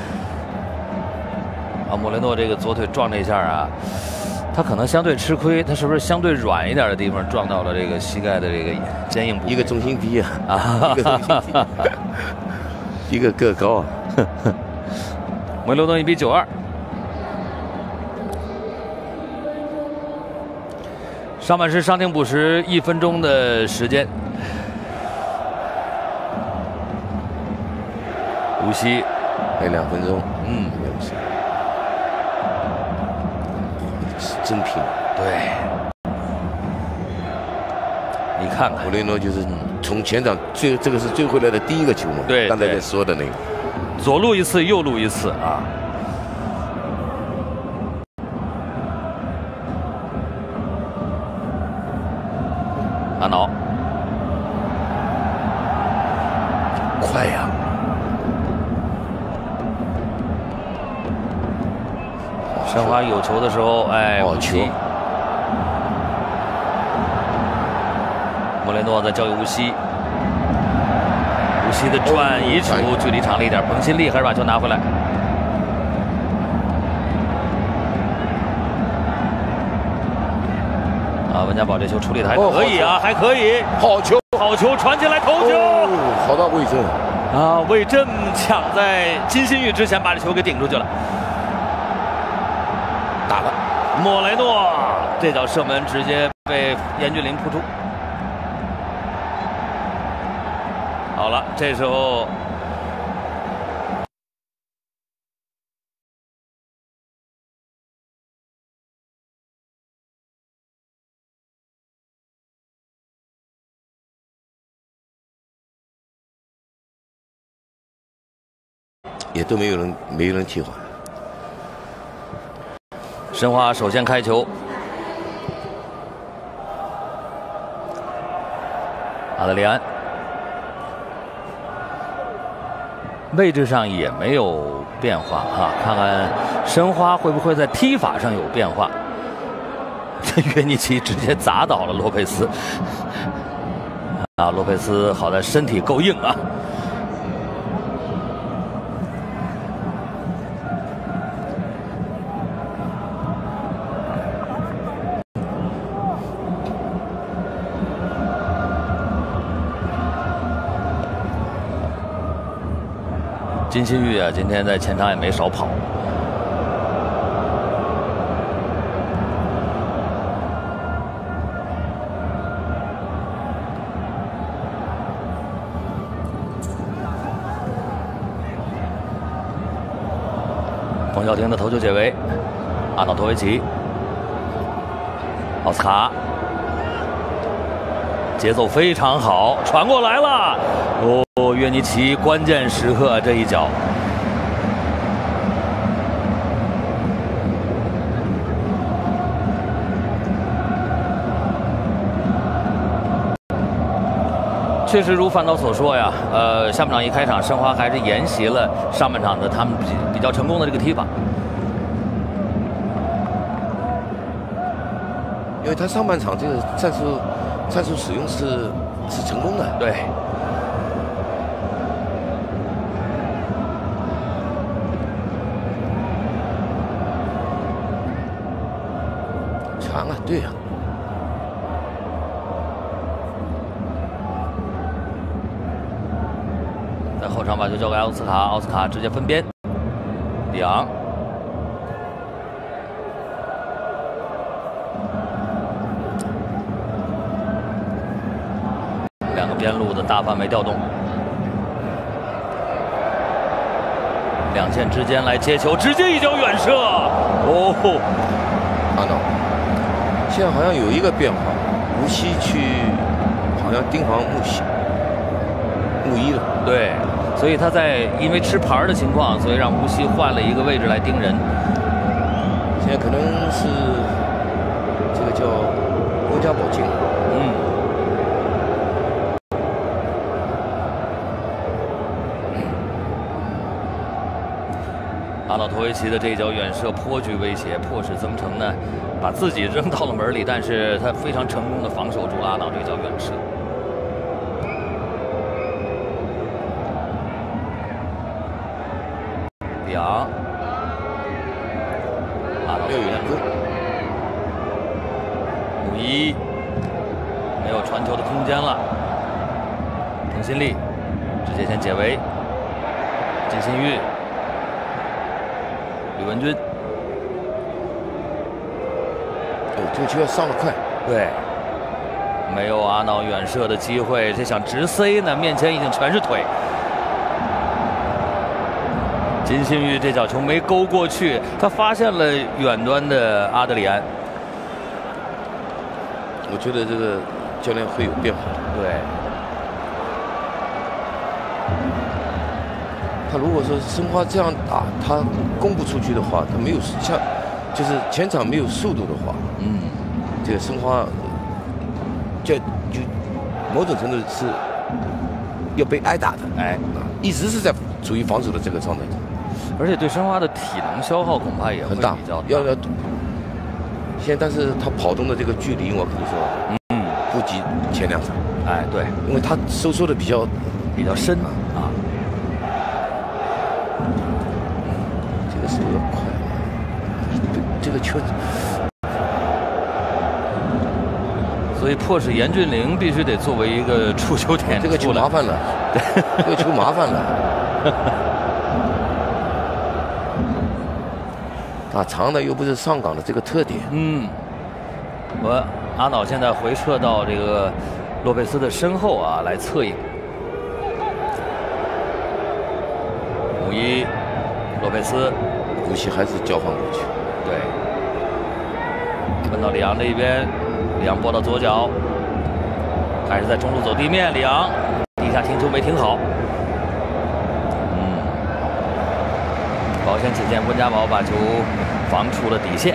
啊，莫雷诺这个左腿撞这一下啊，他可能相对吃亏，他是不是相对软一点的地方撞到了这个膝盖的这个坚硬部位？ 一个重心低啊，啊，一个重心低，一个个高啊。 莫雷诺一比九二。上半时伤停补时一分钟的时间，无锡还有两分钟， 嗯， 没有事，真拼。 对，你看看， 莫雷诺就是从前场最这个是追回来的第一个球嘛， 对， 刚才在说的那个， 左路一次，右路一次啊。阿瑙， 快呀！ 申花有球的时候，哎， 好球！ 莫雷诺在交给无锡，无锡的转移球距离长了一点，彭新立还是把球拿回来。啊，温家宝这球处理的还可以啊，还可以， 好球， 好球，传进来头球， 哦、好到魏征啊，魏征抢在金星玉之前把这球给顶出去了， 打了， 莫雷诺这脚射门直接被严俊凌扑出。好了，这时候。 也都没有人，没有人替换。 申花首先开球，阿德里安位置上也没有变化哈，看看申花会不会在踢法上有变化。这约尼奇直接砸倒了洛佩斯，啊，洛佩斯好在身体够硬啊。金星玉啊，今天在前场也没少跑。冯潇霆的头球解围，阿瑙托维奇，奥斯卡，节奏非常好，传过来了，哦。约尼奇关键时刻这一脚，确实如范导所说呀，呃，下半场一开场，申花还是沿袭了上半场的他们比比较成功的这个踢法， 因为他上半场这个战术战术使用是是成功的， 对。 长啊，对呀、啊。 在后场把球交给奥斯卡，奥斯卡直接分边，里昂，两个边路的大范围调动，两线之间来接球，直接一脚远射，哦， 阿瑙。现在好像有一个变化，无锡去好像盯防木西木一了。 对，所以他在因为吃牌的情况，所以让无锡换了一个位置来盯人。 现在可能是这个叫温家家宝金。 嗯。阿瑙托维奇的这一脚远射颇具威胁，迫使曾诚呢把自己扔到了门里，但是他非常成功的防守住了阿瑙这脚远射。里昂，阿瑙没有远攻， 姆伊没有传球的空间了，滕新力直接先解围，金信玉。吕文君， 哦，这个球要上得快。 对，没有阿瑙远射的机会，这想直塞呢，面前已经全是腿。金信玉这脚球没勾过去，他发现了远端的阿德里安。 我觉得这个教练会有变化。 对。 他如果说申花这样打，他攻不出去的话，他没有像，就是前场没有速度的话， 嗯， 这个申花，就就某种程度是要被挨打的， 哎， 一直是在处于防守的这个状态， 而且对申花的体能消耗恐怕也很大， 比较大。 要要，现在但是他跑动的这个距离，我跟你说，嗯，不及前两场， 哎，对， 因为他收缩的比较比较深啊。 手要快，这个球， 所以迫使严俊凌必须得作为一个出球点。 这个球麻烦了，这个球麻烦了。打长的又不是上港的这个特点。 嗯，我阿瑙现在回撤到这个洛佩斯的身后啊，来策应。姆伊，洛佩斯。 古西还是交换过去， 对，问到里昂这一边，里昂拨到左脚，还是在中路走地面，里昂地下停球没停好，嗯，保险起见，温家宝把球防出了底线。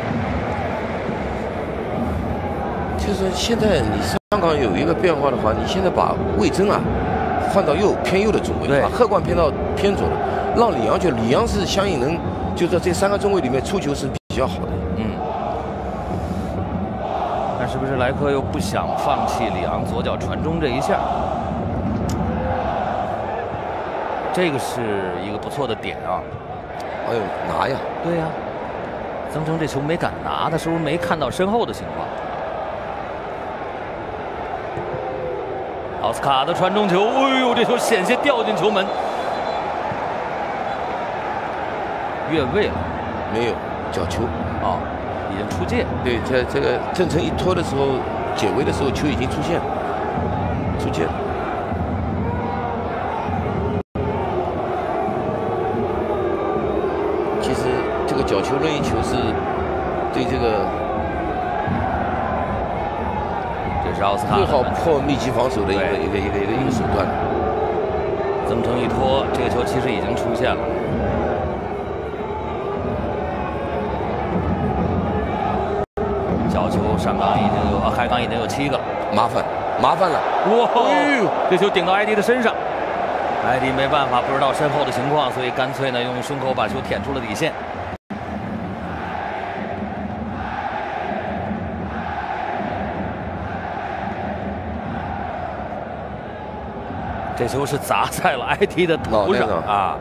就是说，现在你上港有一个变化的话，你现在把魏征啊换到右偏右的中卫，把贺冠偏到偏左的，让里昂去，里昂是相应能。就在这三个中卫里面出球是比较好的， 嗯，但是不是莱克又不想放弃里昂左脚传中这一下？这个是一个不错的点啊！ 哎呦，拿呀！ 对呀、啊，曾诚这球没敢拿，他是不是没看到身后的情况？奥斯卡的传中球，哎呦，这球险些掉进球门。越位了， 没有角球啊、哦，已经出界。 对，在这个郑诚一拖的时候，解围的时候，球已经出现了，出界了。其实这个角球任意球是对这个， 这是奥斯卡最好破密集防守的一个一个一个一个一个手段。 曾诚一拖，这个球其实已经出现了。角球上港已经有，啊，海港已经有七个， 麻烦，麻烦了！ 哇，哎呦，这球顶到埃迪的身上，埃迪没办法，不知道身后的情况，所以干脆呢用胸口把球舔出了底线。这球是砸在了埃迪的头上啊！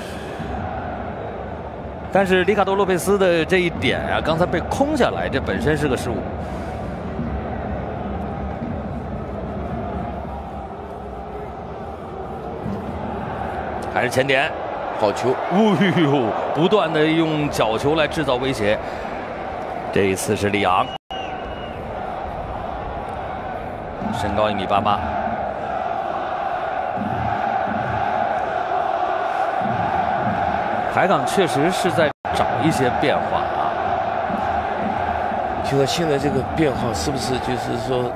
但是里卡多·洛佩斯的这一点啊，刚才被空下来，这本身是个失误。还是前点， 好球！ 哎呦，不断的用角球来制造威胁。这一次是里昂，身高一米八八。海港确实是在找一些变化啊。 就说现在这个变化是不是就是说，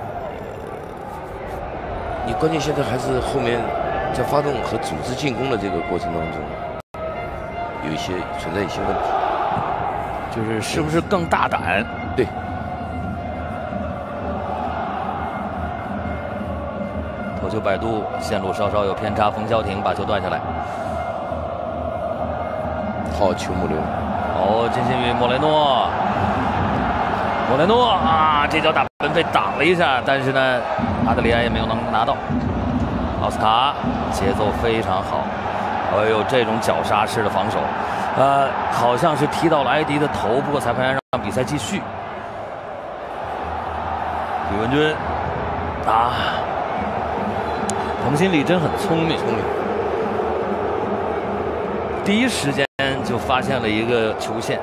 你关键现在还是后面在发动和组织进攻的这个过程当中，有一些存在一些问题， 就是是不是更大胆？ 对， 头球摆渡，线路稍稍有偏差，冯潇霆把球断下来。 好球，穆雷诺。 哦，金星宇，莫雷诺，莫雷诺啊，这脚打门被挡了一下，但是呢，阿德里安也没有能拿到。奥斯卡节奏非常好，哎呦，这种绞杀式的防守，呃，好像是踢到了埃迪的头，不过裁判让比赛继续。吕文君啊，彭新礼真很聪明， 聪明， 第一时间就发现了一个球线。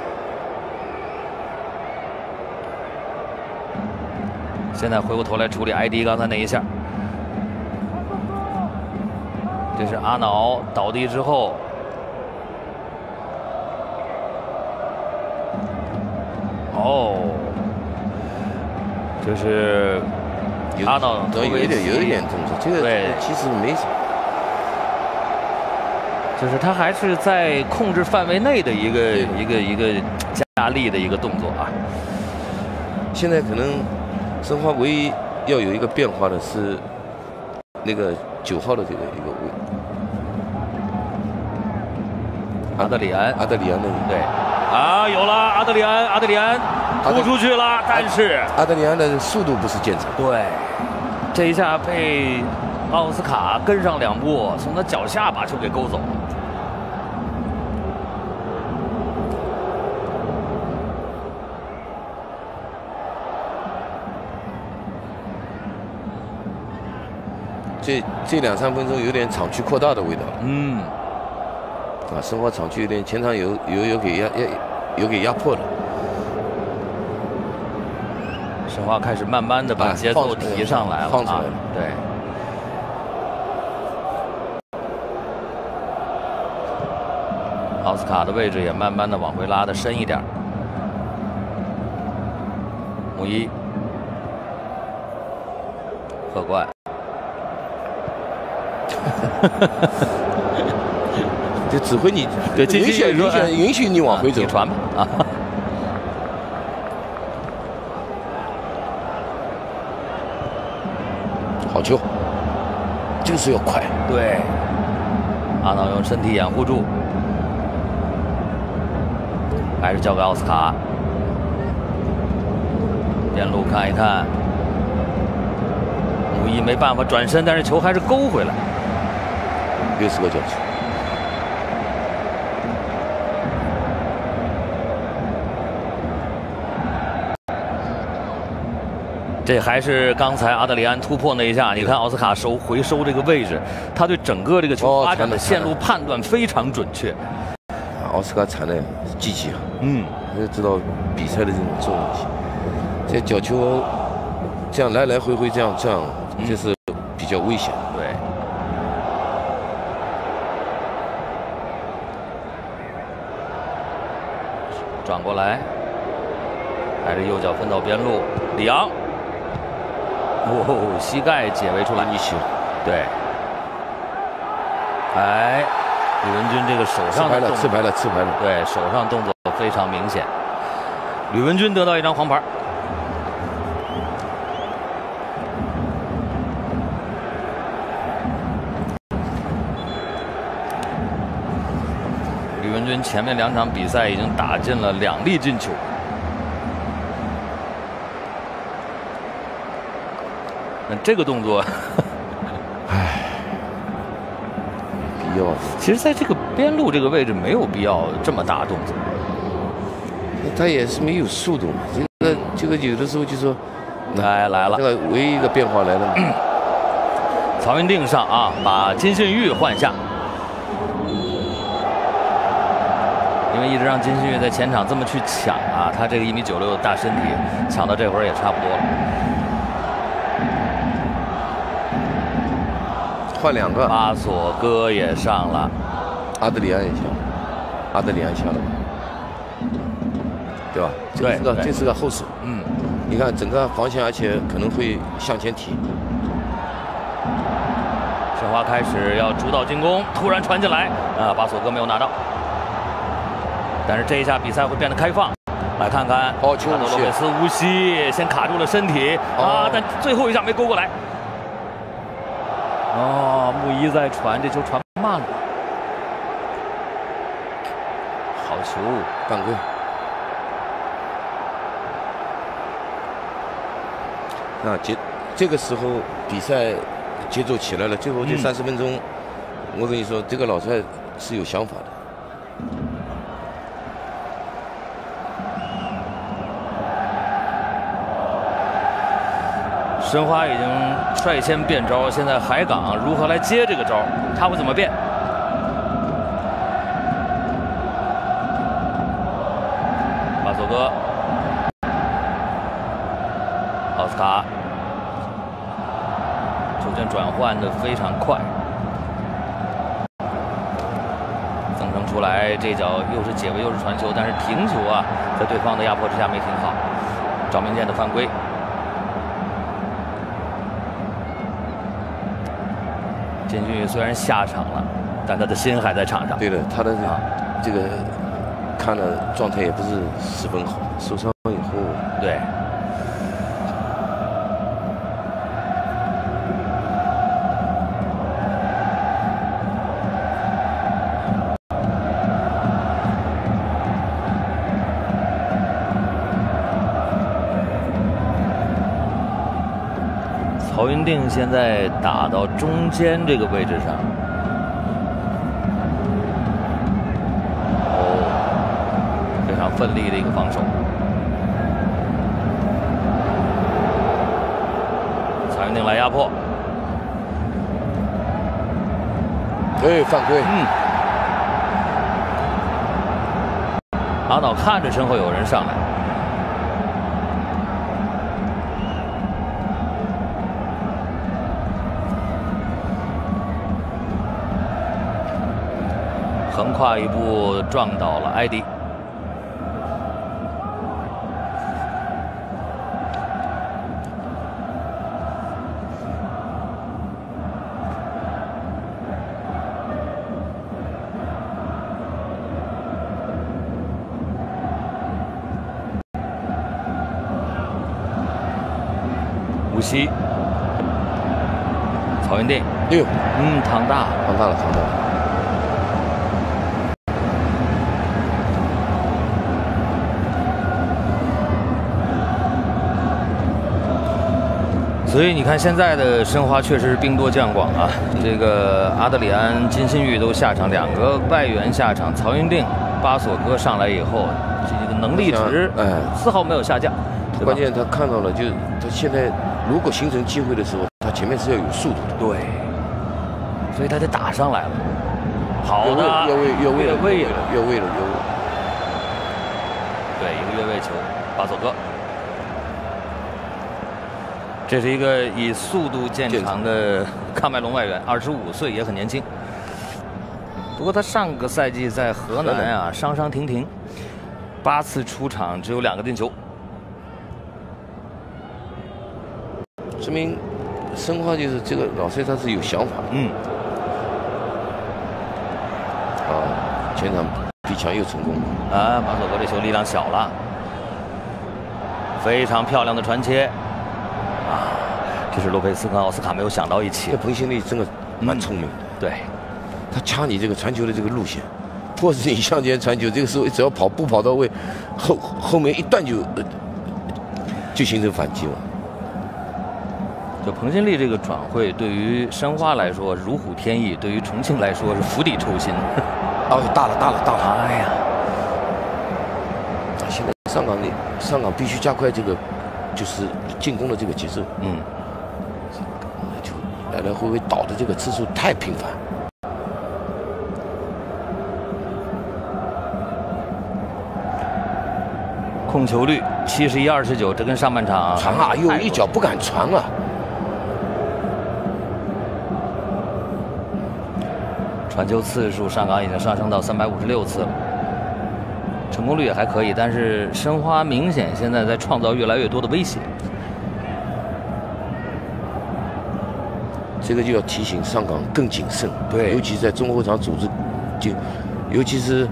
现在回过头来处理埃迪刚才那一下，这是阿瑙倒地之后，哦，这是阿瑙有有一点有一点动作，这个对， 其实没什么， 就是他还是在控制范围内的一个一个一个加力的一个动作啊。 现在可能申花唯一要有一个变化的是那个九号的这个一个位， 阿德里安， 阿德里安的对，啊，有了阿德里安，阿德里安突出去了，但是阿德里安的速度不是见长， 对，这一下被奥斯卡跟上两步，从他脚下把球给勾走了。 这这两三分钟有点场区扩大的味道。 嗯， 啊，申花场区有点前场有有有给压压有给压迫了。 申花开始慢慢的把节奏提上来了， 放出来了。 对。奥斯卡的位置也慢慢的往回拉的深一点。穆伊，贺冠。 就指挥你， 对， 允许允许允许你往回走， 你传吧啊！ 好球，就是要快。 对，阿瑙用身体掩护住，还是交给奥斯卡。边路看一看，穆伊没办法转身，但是球还是勾回来。 又是个角球。 这还是刚才阿德里安突破那一下，你看奥斯卡收回收这个位置，他对整个这个球发展的线路判断非常准确。 奥斯卡铲的积极啊， 嗯， 他知道比赛的这种重要性。这角球这样来来回回这样这样，这是比较危险。 对。转过来，还是右脚分到边路，里昂。哦，膝盖解围出来， 一起， 对，哎，吕文君这个手上吃牌了，吃牌了，吃牌了， 对，手上动作非常明显。吕文君得到一张黄牌。吕文君前面两场比赛已经打进了两粒进球。那这个动作， 唉，必要。 其实，在这个边路这个位置没有必要这么大动作。 他也是没有速度嘛，这个这个有的时候就说， 来来了， 这个唯一一个变化来了嘛。 曹云定上啊，把金信玉换下，因为一直让金信玉在前场这么去抢啊，他这个一米九六的大身体，抢到这会儿也差不多了。 换两个， 巴索戈也上了， 阿德里安也下，阿德里安下了，对吧？这是个这是个后手，嗯，你看整个防线，而且可能会向前提。 申花开始要主导进攻，突然传进来，啊，巴索戈没有拿到，但是这一下比赛会变得开放。来看看， 好球， 罗贝斯乌西先卡住了身体啊，但最后一下没勾过来。 哦，穆伊在传，这球传慢了。好球， 犯规。那节这个时候比赛节奏起来了，最后这三十分钟，嗯、我跟你说，这个老帅是有想法的。 申花已经率先变招，现在海港如何来接这个招？他会怎么变？巴索戈、奥斯卡，球权转换的非常快。增生出来，这脚又是解围又是传球，但是停球啊，在对方的压迫之下没停好。赵明剑的犯规。金俊宇虽然下场了，但他的心还在场上。 对的，他的这个看了状态也不是十分好，受伤以后。 对。曹云定现在打到中间这个位置上，哦，非常奋力的一个防守。曹云定来压迫， 对，犯规。 嗯，阿岛看着身后有人上来。横跨一步撞倒了埃迪，无锡，曹云定， 六， 嗯，躺大， 躺大了，躺大了。 所以你看，现在的申花确实是兵多将广啊。这个阿德里安、金信玉都下场，两个外援下场。曹云定、巴索戈上来以后，这个能力值哎丝毫没有下降。 关键他看到了，就他现在如果形成机会的时候，他前面是要有速度的。 对，所以他得打上来了。好的， 越位越位越位了， 越位了，越位。 对，一个越位球，巴索戈。这是一个以速度见长的喀麦隆外援，二十五岁，也很年轻。不过他上个赛季在河南啊，伤伤停停，八次出场只有两个进球。 说明申花就是这个老帅他是有想法的。 嗯。 啊，前场逼抢又成功了。 啊，马索戈这球力量小了，非常漂亮的传切。啊，这是洛佩斯跟奥斯卡没有想到一起。 这彭新力真的蛮聪明的， 嗯、对， 他掐你这个传球的这个路线，或者是你向前传球，这个时候只要跑步跑到位，后后面一断就、呃、就形成反击了。 就彭新力这个转会，对于申花来说如虎添翼，对于重庆来说是釜底抽薪。 哦，大了大了大了！ 哎呀， 现在上港你上港必须加快这个。就是进攻的这个节奏， 嗯， 就来来回回倒的这个次数太频繁。 控球率七十一二十九，这跟上半场传啊，又一脚不敢传啊。 传球次数上港已经上升到三百五十六次了。成功率也还可以，但是申花明显现在在创造越来越多的威胁。 这个就要提醒上港更谨慎， 对， 尤其在中后场组织，就尤其是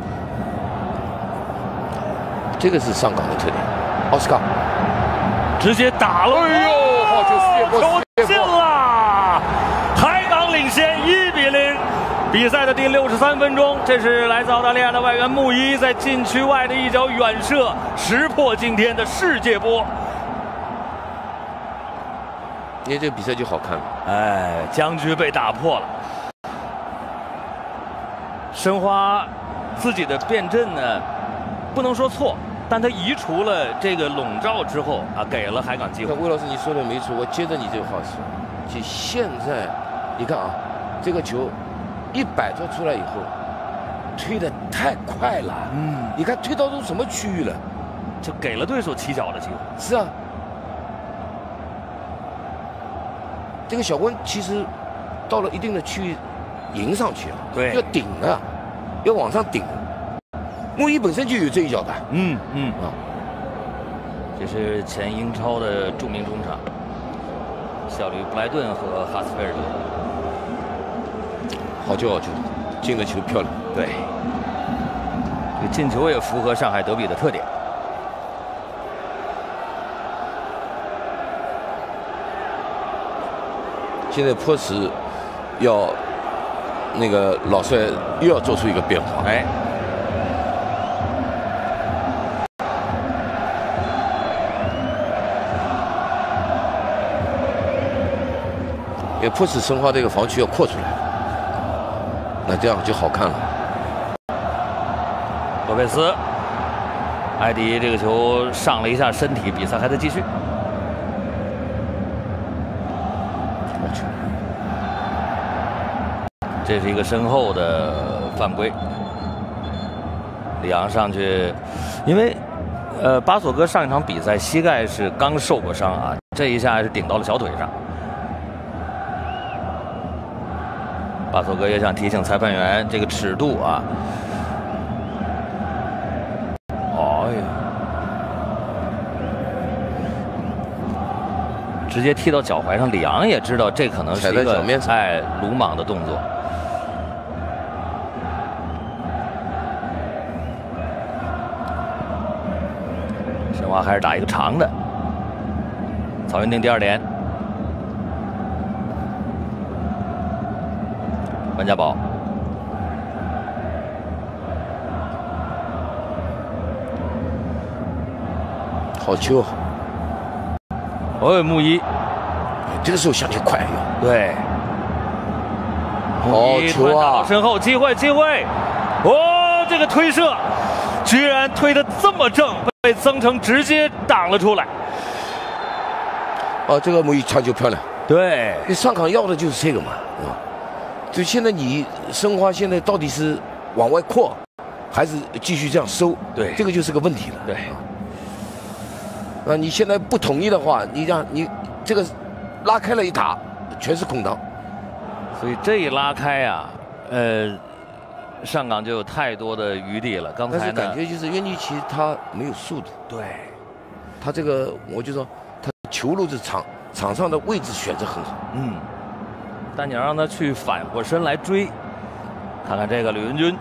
这个是上港的特点。奥斯卡直接打了， 哎呦，好球！世界波， 球进了，海港领比赛的第六十三分钟，这是来自澳大利亚的外援穆伊在禁区外的一脚远射，石破惊天的世界波。 因为这个比赛就好看了。 哎，僵局被打破了。申花自己的变阵呢，不能说错，但他移除了这个笼罩之后啊，给了海港机会。 魏老师你说的没错，我接着你这个话说，就现在你看啊，这个球一摆脱出来以后，推的太快了。嗯，你看推到都什么区域了， 就给了对手起脚的机会。 是啊，这个小温其实到了一定的区域迎上去了， 对， 要顶了，要往上顶。穆伊本身就有这一脚的。 嗯嗯啊，这是前英超的著名中场，效力布莱顿和哈斯菲尔德。 好球好球，进了球漂亮。 对，这个进球也符合上海德比的特点。 现在迫使要那个老帅又要做出一个变化。 哎， 也迫使申花这个防区要扩出来。那这样就好看了。 洛佩斯，艾迪这个球上了一下身体，比赛还在继续。 好球！ 这是一个身后的犯规。里昂上去，因为呃巴索戈上一场比赛膝盖是刚受过伤啊，这一下是顶到了小腿上。巴索戈也想提醒裁判员这个尺度啊！哎呀，直接踢到脚踝上，里昂也知道这可能是一个哎鲁莽的动作。申花还是打一个长的。曹云定第二点。温家宝， 好球！ 哦，穆伊， 这个时候下去快呀！ 对， 好球啊！ 身后机会，机会！哦，这个推射居然推得这么正，被曾诚直接挡了出来。 哦，这个穆伊传球漂亮。 对， 你上港要的就是这个嘛，对吧？就现在你申花现在到底是往外扩，还是继续这样收？ 对， 这个就是个问题了。 对， 啊，你现在不统一的话，你让你这个拉开了一打，全是空档。 所以这一拉开啊，呃，上港就有太多的余地了。刚才呢， 但是感觉就是约尼奇他没有速度。 对， 他这个我就说他球路的场场上的位置选择很好。 嗯。但你要让他去反过身来追，看看这个吕文君。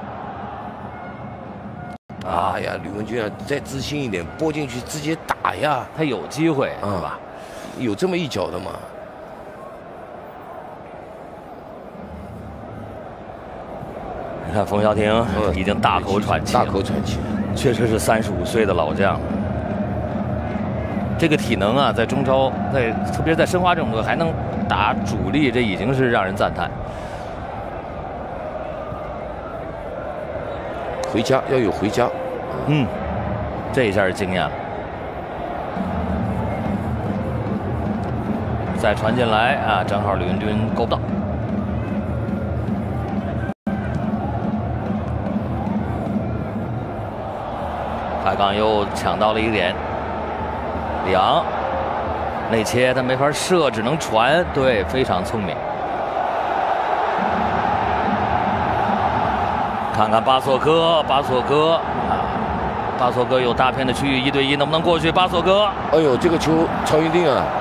啊呀，吕文君啊，再自信一点，拨进去直接打呀， 他有机会，是吧？ 嗯、有这么一脚的嘛？ 你看冯潇霆已经大口喘气， 大口喘气， 确实是三十五岁的老将。这个体能啊，在中超，在特别是在申花这种队还能打主力，这已经是让人赞叹。 回家要有回家， 嗯，这一下是惊艳了。再传进来啊，正好吕文君够不到。海港又抢到了一个点。里昂内切，他没法射，只能传。对，非常聪明。看看巴索戈，巴索戈啊，巴索戈有大片的区域，一对一能不能过去？巴索戈， 哎呦，这个球曹云定啊！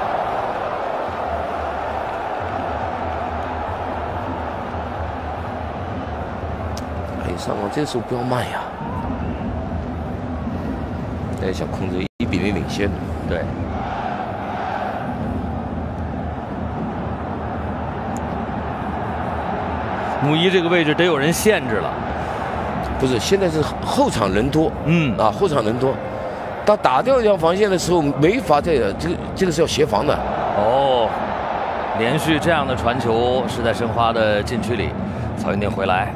哎，上网这个时候不要慢呀！哎，想控制一比零领先。 对。 姆伊这个位置得有人限制了。 不是，现在是后场人多， 嗯啊，后场人多。当打掉一条防线的时候，没法再这个这个是要协防的。 哦，连续这样的传球是在申花的禁区里，曹云定回来。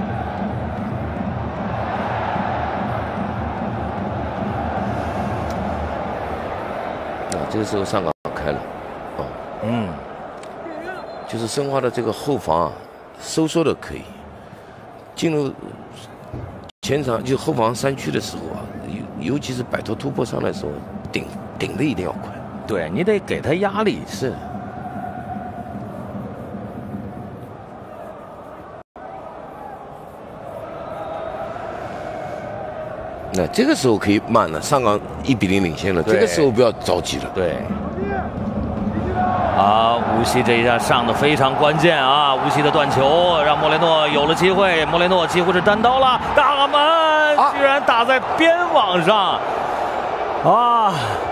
这个时候上港开了，啊， 嗯， 就是申花的这个后防啊，收缩的可以，进入前场就后防三区的时候啊，尤尤其是摆脱突破上来的时候，顶顶的一定要快， 对你得给他压力。 是。那这个时候可以慢了，上港一比零领先了，这个时候不要着急了。 对。啊，无锡这一下上的非常关键啊！无锡的断球让莫雷诺有了机会，莫雷诺几乎是单刀了，大门、啊、居然打在边网上，啊！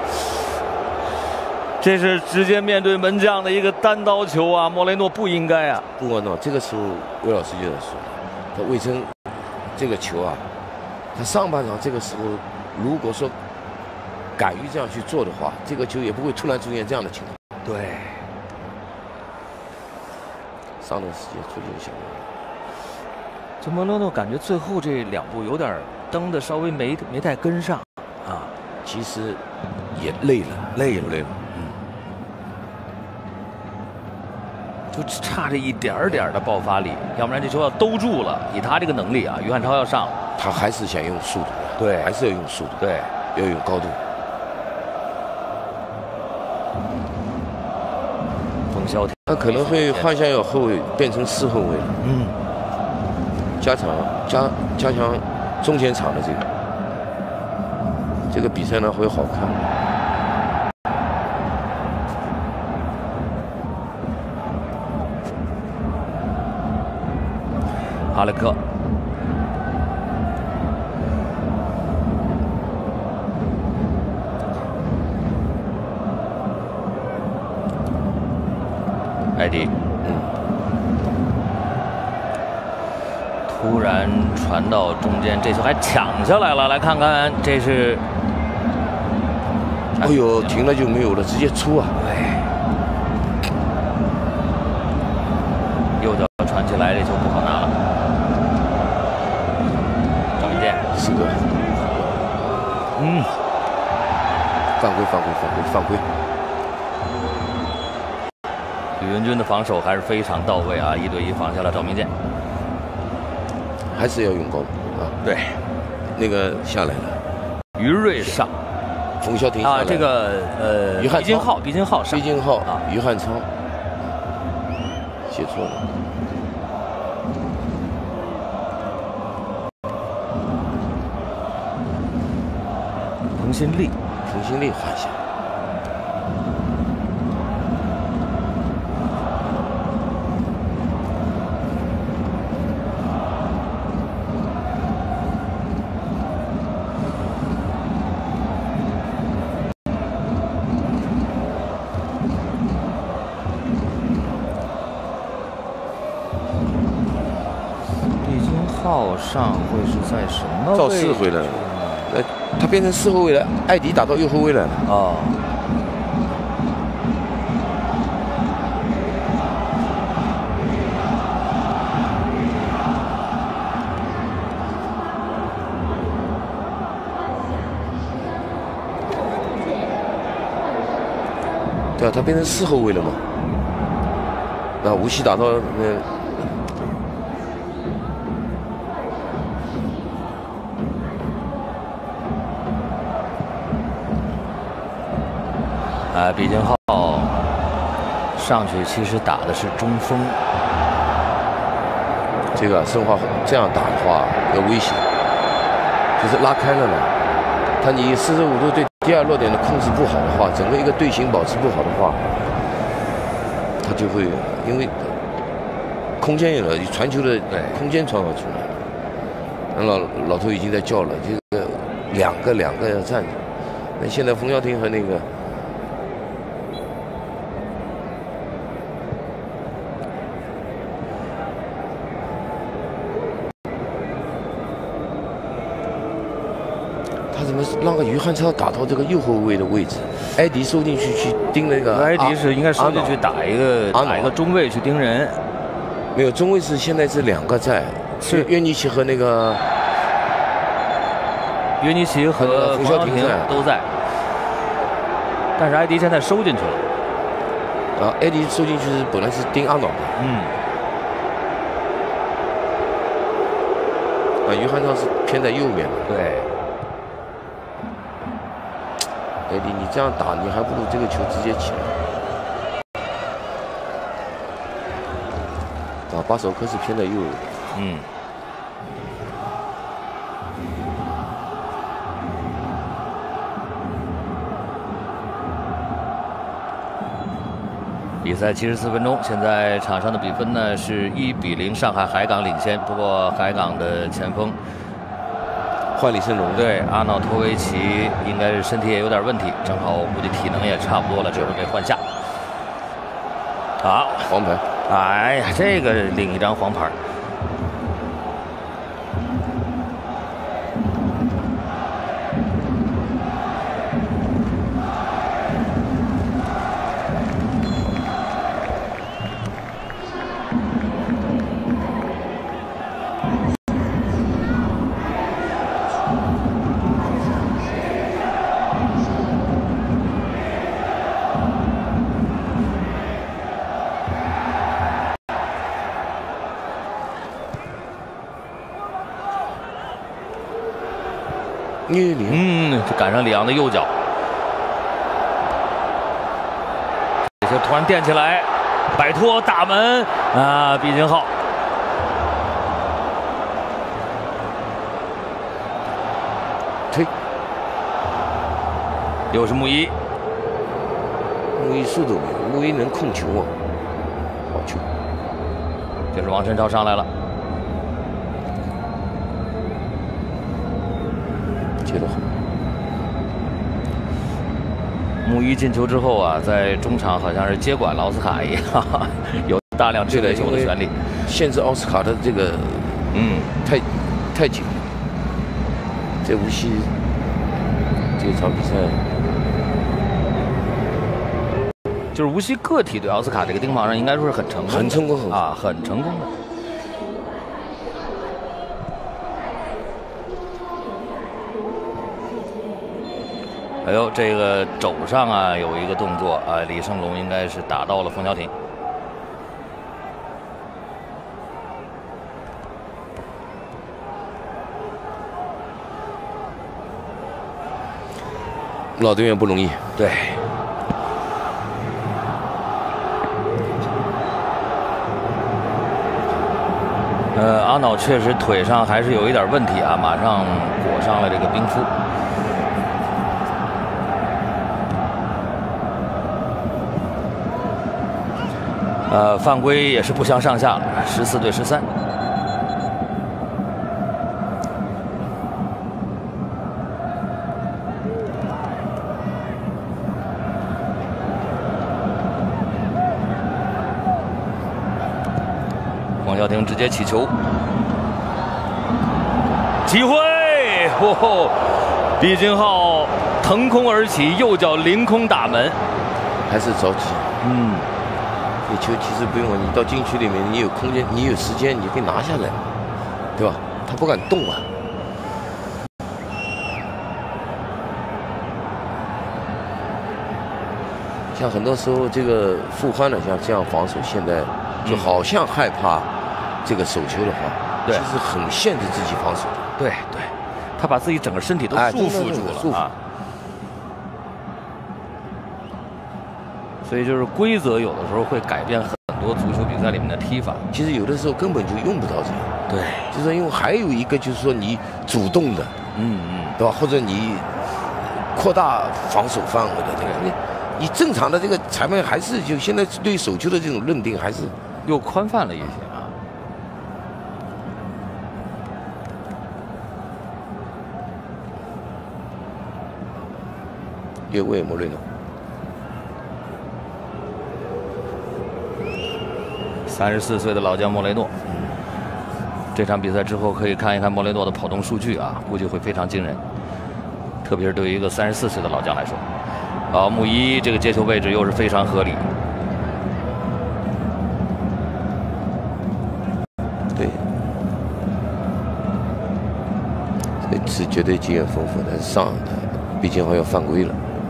这是直接面对门将的一个单刀球啊！莫雷诺不应该啊。 不过呢，这个时候魏老师就在说，他魏征这个球啊。 他上半场这个时候，如果说敢于这样去做的话，这个球也不会突然出现这样的情况。 对， 上段时间出现小问题。 这莫雷诺感觉最后这两步有点蹬的稍微没没太跟上啊， 其实也累了， 累了， 累了， 嗯，就差这一点点的爆发力，要不然这球要兜住了，以他这个能力啊，于汉超要上。 他还是想用速度， 对， 还是要用速度， 对， 要用高度。 冯潇霆， 他可能会换下一个后卫，变成四后卫了。 嗯， 加强加加强中前场的这个这个比赛呢会好看。 哈勒克。 艾迪，嗯，突然传到中间，这球还抢下来了。来看看，这是， 哎呦，停了就没有了，直接出啊！ 对，右脚传起来，这球不好拿了。张明健， 是个， 嗯， 犯规，犯规，犯规，犯规。 吕文君的防守还是非常到位啊，一对一防下了赵明剑， 还是要用高度啊。 对， 那个下来了， 于睿上， 冯潇霆啊，这个呃， 于汉毕金浩，毕金浩上， 毕金浩啊， 于汉超，写错了。 彭新立， 彭新立换下。 号上会是在什么？ 赵四回来了，呃，他变成四后卫了，艾迪打到右后卫来了。 哦。 对啊，他变成四后卫了嘛。那无锡打到那。 啊，毕金浩上去其实打的是中锋。 这个申花这样打的话要危险，就是拉开了呢。他你四十五度对第二落点的控制不好的话，整个一个队形保持不好的话，他就会因为空间有了，传球的空间传导出来了。那老老头已经在叫了，这个两个两个要站着。那现在冯潇霆和那个。 怎么让个于汉超打到这个右后卫的位置？埃迪收进去去盯那个。 埃迪是应该收进去打一个打一个中卫去盯人。 没有，中卫是现在是两个在，是约尼奇和那个约尼奇和冯潇霆都在，但是埃迪现在收进去了。 啊，埃迪收进去是本来是盯阿瑙的。 嗯。 啊，于汉超是偏在右面的。 对。 埃迪，你这样打，你还不如这个球直接起来。啊，巴索科是偏在右。 嗯。比赛七十四分钟，现在场上的比分呢是一比零，上海海港领先。不过海港的前锋换李胜龙， 对阿瑙托维奇应该是身体也有点问题，正好估计体能也差不多了，这会儿被换下。好， 黄牌。 哎呀，这个另一张黄牌。嗯，就赶上里昂的右脚，这球突然垫起来，摆脱大门啊！毕金浩， 推， 又是穆伊， 穆伊速度没有，穆伊能控球啊，好球！ 这是王晨超上来了。 接得好， 穆伊进球之后啊，在中场好像是接管了奥斯卡一样，有大量制球的权利， 限制奥斯卡的这个，嗯，太太紧了。这无锡这场比赛， 就是无锡个体对奥斯卡这个盯防上应该说是很成功， 很成功啊，很成功的。哎呦，这个肘上啊有一个动作啊，李胜龙应该是打到了冯潇霆。 老队员不容易， 对。呃，阿瑙确实腿上还是有一点问题啊，马上裹上了这个冰敷。呃，犯规也是不相上下了，十四对十三。冯潇霆直接起球，机会！哦吼，毕金浩腾空而起，右脚凌空打门， 还是着急。 嗯。 这球其实不用，你到禁区里面，你有空间，你有时间，你可以拿下来，对吧？他不敢动啊。像很多时候，这个傅欢的像这样防守，现在就好像害怕这个手球的话， 对， 其实很限制自己防守的。 对对，他把自己整个身体都束缚住了啊。所以就是规则有的时候会改变很多足球比赛里面的踢法。 其实有的时候根本就用不到这样。 对， 就是因为还有一个就是说你主动的， 嗯嗯， 对吧？或者你扩大防守范围的这个，你你正常的这个裁判还是就现在对手球的这种认定还是又宽泛了一些啊。 越位莫雷诺。 三十四岁的老将莫雷诺，这场比赛之后可以看一看莫雷诺的跑动数据啊，估计会非常惊人。 特别是对于一个三十四岁的老将来说。好，穆伊这个接球位置又是非常合理。 对，这次绝对经验丰富，但是上的毕竟还要犯规了。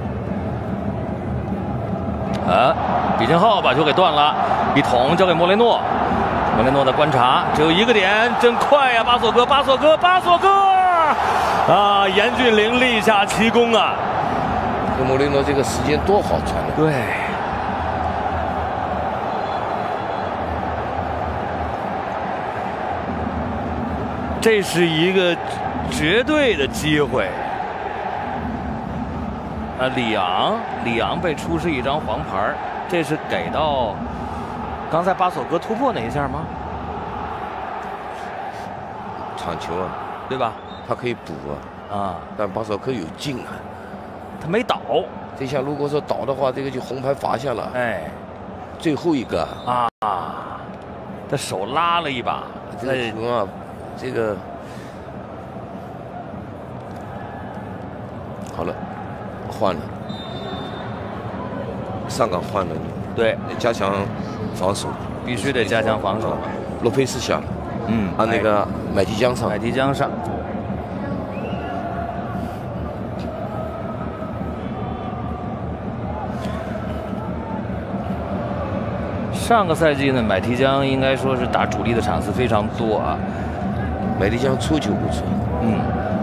啊，毕金浩把球给断了，一捅交给莫雷诺。莫雷诺的观察只有一个点，真快呀！巴索戈，巴索戈，巴索戈！啊，严俊凌立下奇功啊！ 这莫雷诺这个时间多好传的。 对。这是一个绝对的机会。啊，里昂，里昂被出示一张黄牌，这是给到刚才巴索戈突破那一下吗？ 场球啊， 对吧？ 他可以补啊，啊，但巴索戈有劲啊， 他没倒。 这下如果说倒的话，这个就红牌罚下了。哎，最后一个啊，他手拉了一把。 这个球啊，这个好了。换了，上港换了， 对， 加强防守， 必须得加强防守。 洛佩斯下了，嗯，啊，那个买提江上， 买提江上。上个赛季呢，买提江应该说是打主力的场次非常多啊。 买提江出球不错，嗯。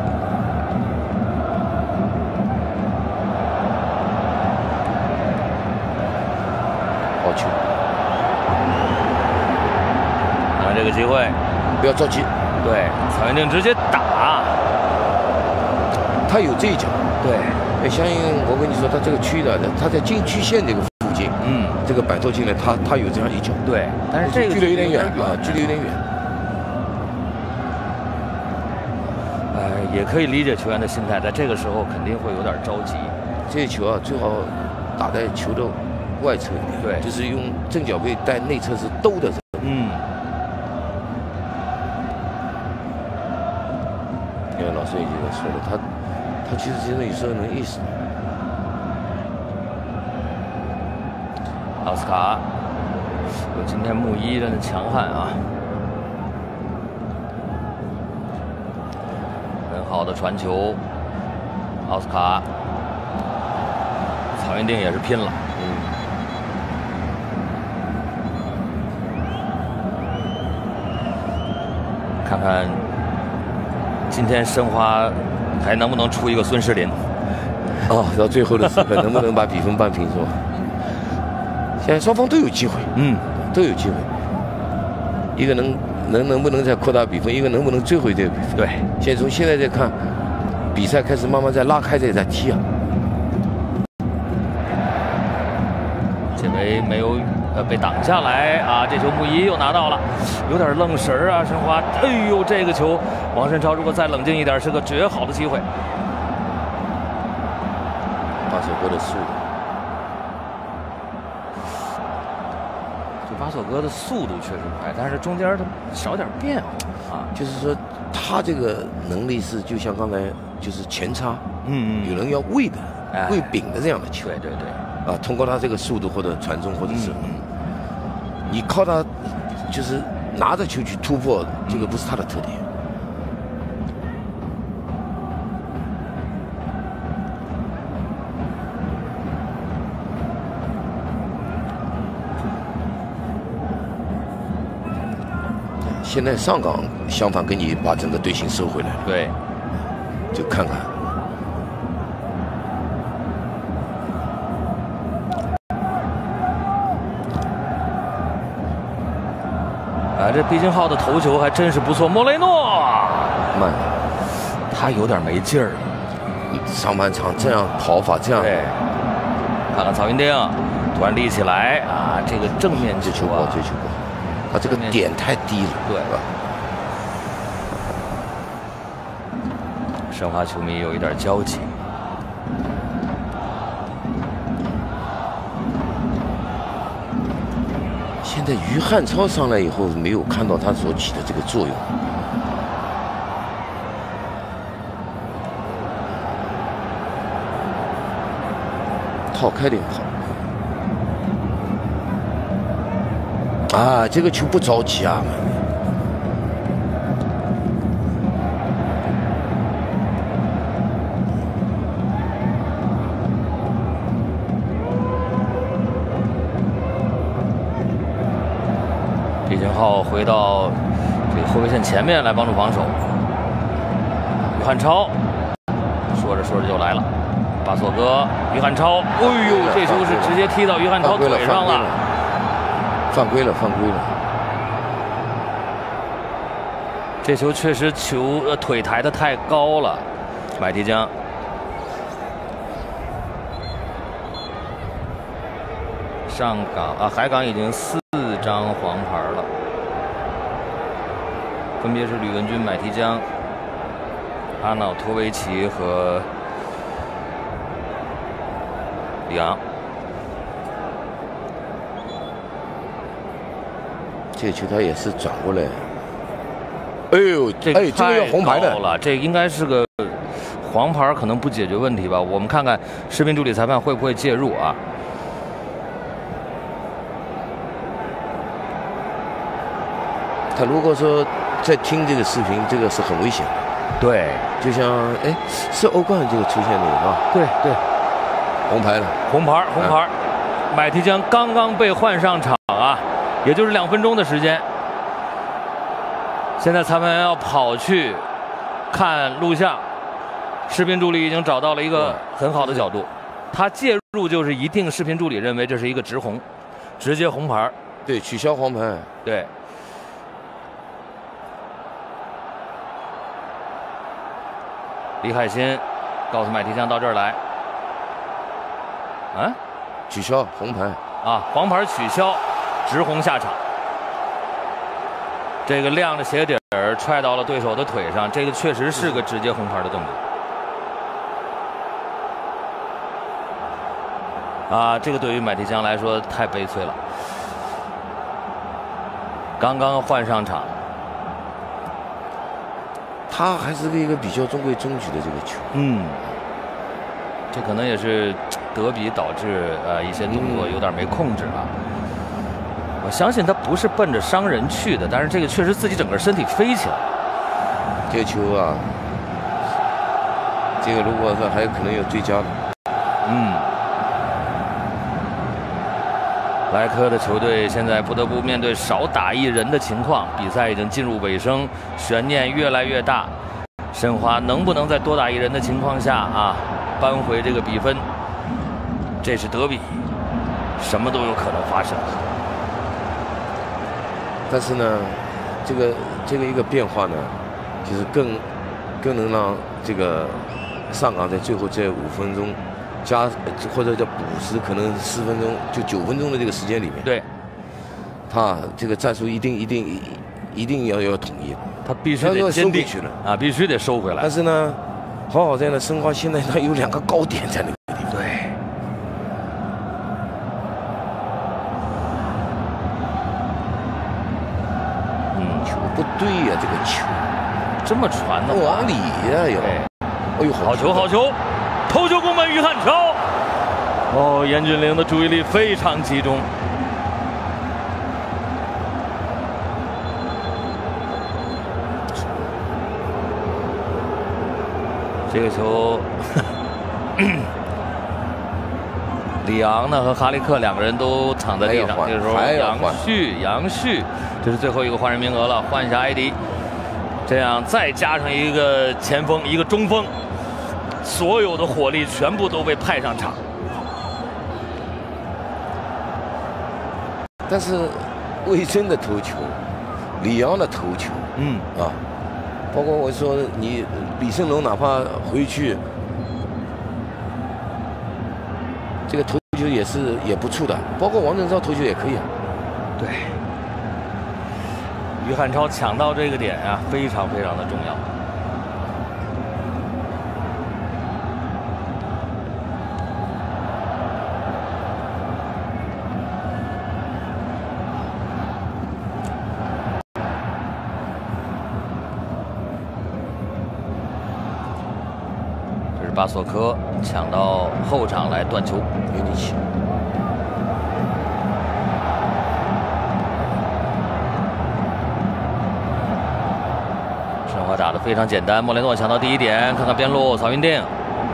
球， 看这个机会， 不要着急。 对，曹云定直接打， 他有这一脚。 对， 哎，相应我跟你说，他这个区的，他在禁区线这个附近，嗯，这个摆脱进来，他他有这样一脚。 对，但是这个距离有点远啊，距离有点远。 哎，也可以理解球员的心态，在这个时候肯定会有点着急。 这些球啊，最好打在球的外侧一点， 对， 就是用正脚背带内侧是兜的。嗯。因为老师已经说了，他他其实真的有时候能意识到。 奥斯卡，有今天穆伊的强悍啊，很好的传球，奥斯卡，曹云定也是拼了。看看今天申花还能不能出一个孙世林？ 哦，到最后的时刻能不能把比分扳平是吧？现在双方都有机会，嗯，都有机会。一个能能能不能再扩大比分，一个能不能追回这个比分？ 对， 现在从现在再看，比赛开始慢慢在拉开，在在踢啊。 这回没有。呃，被挡下来啊！这球穆伊又拿到了，有点愣神儿啊！申花，哎呦，这个球，王申超如果再冷静一点，是个绝好的机会。 巴索戈的速度， 就巴索戈的速度确实快，但是中间他少点变化啊。 就是说，他这个能力是就像刚才就是前插，嗯嗯，有人要喂的、哎、喂饼的这样的球。 对对对。 啊，通过他这个速度或者传中，或者是，嗯、你靠他就是拿着球去突破，这个不是他的特点。现在上港相反，跟你把整个队形收回来了。 对， 就看看。 啊，这毕金浩的头球还真是不错。莫雷诺， 慢， 他有点没劲儿。 上半场这样跑法，这样， 对，看看曹云定突然立起来啊，这个正面这球不好，这球不好，他这个点太低了， 对吧？申花球迷有一点焦急。 现在于汉超上来以后，没有看到他所起的这个作用。 跑开点跑。啊，这个球不着急啊。 李俊浩回到这个后卫线前面来帮助防守。于汉超说着说着就来了，巴索戈，于汉超，哎呦，这球是直接踢到于汉超腿上了， 犯规了，犯规了。 这球确实球呃腿抬得太高了，买提江。上港啊，海港已经四张黄牌了，分别是吕文君、买提江、阿瑙托维奇和里昂。 这球他也是转过来，哎呦， 这哎，这个要红牌的了，这应该是个黄牌，可能不解决问题吧？我们看看视频助理裁判会不会介入啊？ 他如果说在听这个视频，这个是很危险的。 对， 就像哎，是欧冠这个出现的啊？ 对对， 红牌了， 红牌，红牌。嗯、买提江刚刚被换上场啊，也就是两分钟的时间。现在裁判员要跑去看录像，视频助理已经找到了一个很好的角度，他介入就是一定视频助理认为这是一个直红，直接红牌。 对，取消黄牌。 对。李海鑫告诉买提江到这儿来，啊， 取消红牌啊，黄牌取消，直红下场。这个亮着鞋底儿踹到了对手的腿上，这个确实是个直接红牌的动作。啊，这个对于买提江来说太悲催了。刚刚换上场。 他还是一个比较中规中矩的这个球， 嗯，这可能也是德比导致呃一些动作有点没控制啊。我相信他不是奔着伤人去的，但是这个确实自己整个身体飞起来。 这个球啊，这个如果说还有可能有追加的， 嗯。莱科的球队现在不得不面对少打一人的情况，比赛已经进入尾声，悬念越来越大。申花能不能在多打一人的情况下啊，扳回这个比分？这是德比，什么都有可能发生。 但是呢，这个这个一个变化呢，就是更更能让这个上港在最后这五分钟。加或者叫补时，可能四分钟就九分钟的这个时间里面， 对， 他这个战术一定一定一定要要统一， 他必须得坚定去了啊，必须得收回来。 但是呢，好好在呢，申花现在他有两个高点在那个地方， 对， 嗯，球不对呀、啊，这个球这么传的往里呀、啊，有，哎呦， 好球好球。头球攻门，于汉超。哦，严俊凌的注意力非常集中。这个球，里昂呢和哈利克两个人都躺在地上。这个时候，杨旭，杨旭，这是最后一个换人名额了，换一下埃迪，这样再加上一个前锋，一个中锋。所有的火力全部都被派上场， 但是魏征的头球，里昂的头球， 嗯啊，包括我说你李胜龙哪怕回去，这个头球也是也不错的，包括王振超头球也可以啊。 对，于汉超抢到这个点啊，非常非常的重要。 巴索科抢到后场来断球， 有力气。 申花打得非常简单，莫雷诺抢到第一点，看看边路曹云定，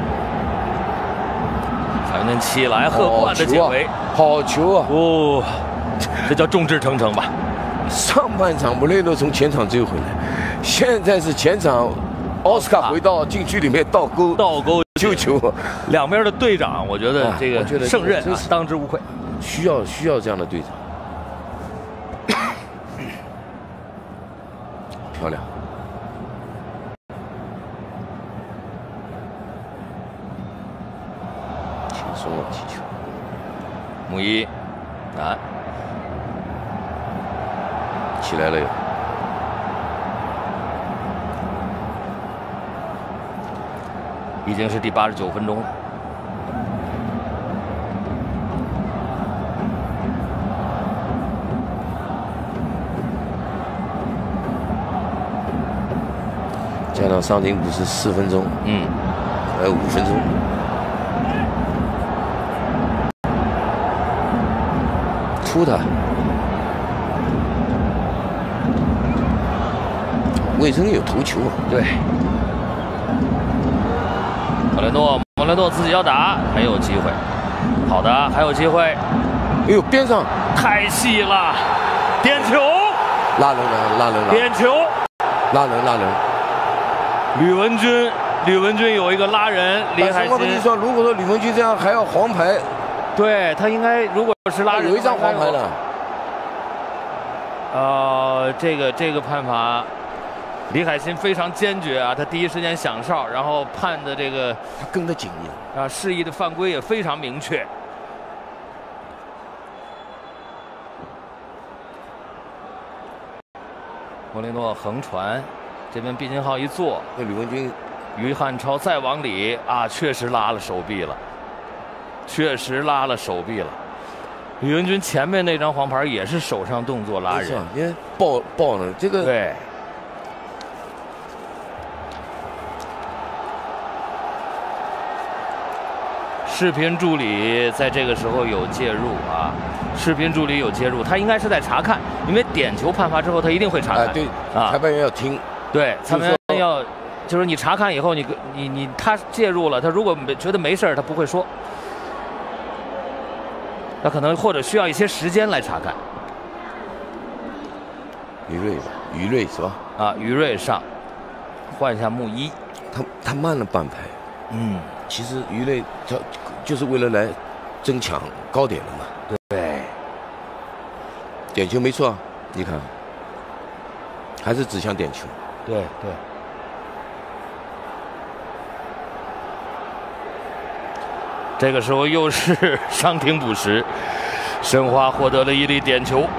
曹云定起来鹤冠的解围， 好球啊！ 哦，这叫众志成城吧？ 上半场莫雷诺从前场追回来，现在是前场。 奥斯卡回到禁区里面倒钩， 倒钩救球， 两边的队长，我觉得这个胜任啊，当之无愧。 需要需要这样的队长，漂亮。轻松了踢球， 穆伊，啊， 起来了哟。 已经是第八十九分钟， 加上伤停补时四分钟， 嗯， 还有五分钟。突他，魏征有头球啊， 对。 莫雷诺，莫雷诺自己要打，还有机会。好的，还有机会。 哎呦，边上太细了，点球， 拉人了，拉人了， 点球， 拉人拉人。 吕文君，吕文君有一个拉人，李海鑫。 我跟你说，如果说吕文君这样还要黄牌， 对他应该如果是拉人， 有一张黄牌了。 呃，这个这个判罚。 李海鑫非常坚决啊，他第一时间响哨，然后判的这个他跟得紧一啊，示意的犯规也非常明确。莫雷诺横传，这边毕金浩一坐， 那吕文君、 于汉超再往里啊，确实拉了手臂了，确实拉了手臂了。吕文君前面那张黄牌也是手上动作拉人， 你看抱抱了这个对。 视频助理在这个时候有介入啊，视频助理有介入，他应该是在查看，因为点球判罚之后，他一定会查看。 哎，对， 啊， 裁判员要听， 对，裁判员要，就是你查看以后，你你你他介入了，他如果没觉得没事儿，他不会说，他可能或者需要一些时间来查看。 于睿吧，于睿是吧？ 啊，于睿上，换一下穆伊， 他他慢了半拍， 嗯。 其实于睿他就是为了来争抢高点的嘛。 对， 点球没错，你看，还是指向点球。 对对。这个时候又是伤停补时，申花获得了一粒点球。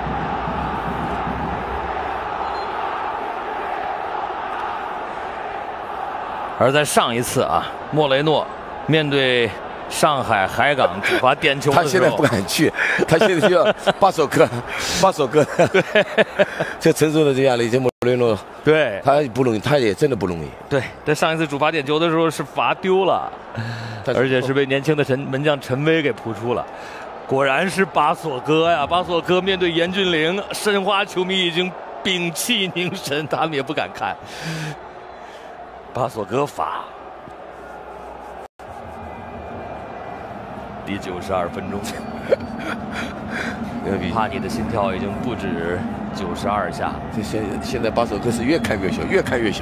而在上一次啊，莫雷诺。 面对上海海港主罚点球的时候， 他现在不敢去，他现在就要巴索克，巴索克，对，这承受了这压力，这莫雷诺， 对， 他不容易，他也真的不容易。 对，在上一次主罚点球的时候是罚丢了，而且是被年轻的陈门将陈威给扑出了。果然是巴索戈呀！巴索戈面对严俊凌，申花球迷已经屏气凝神，他们也不敢看。巴索戈罚。 第九十二分钟，帕尼的心跳已经不止九十二下。 这现现在巴索克是越看越小，越看越小。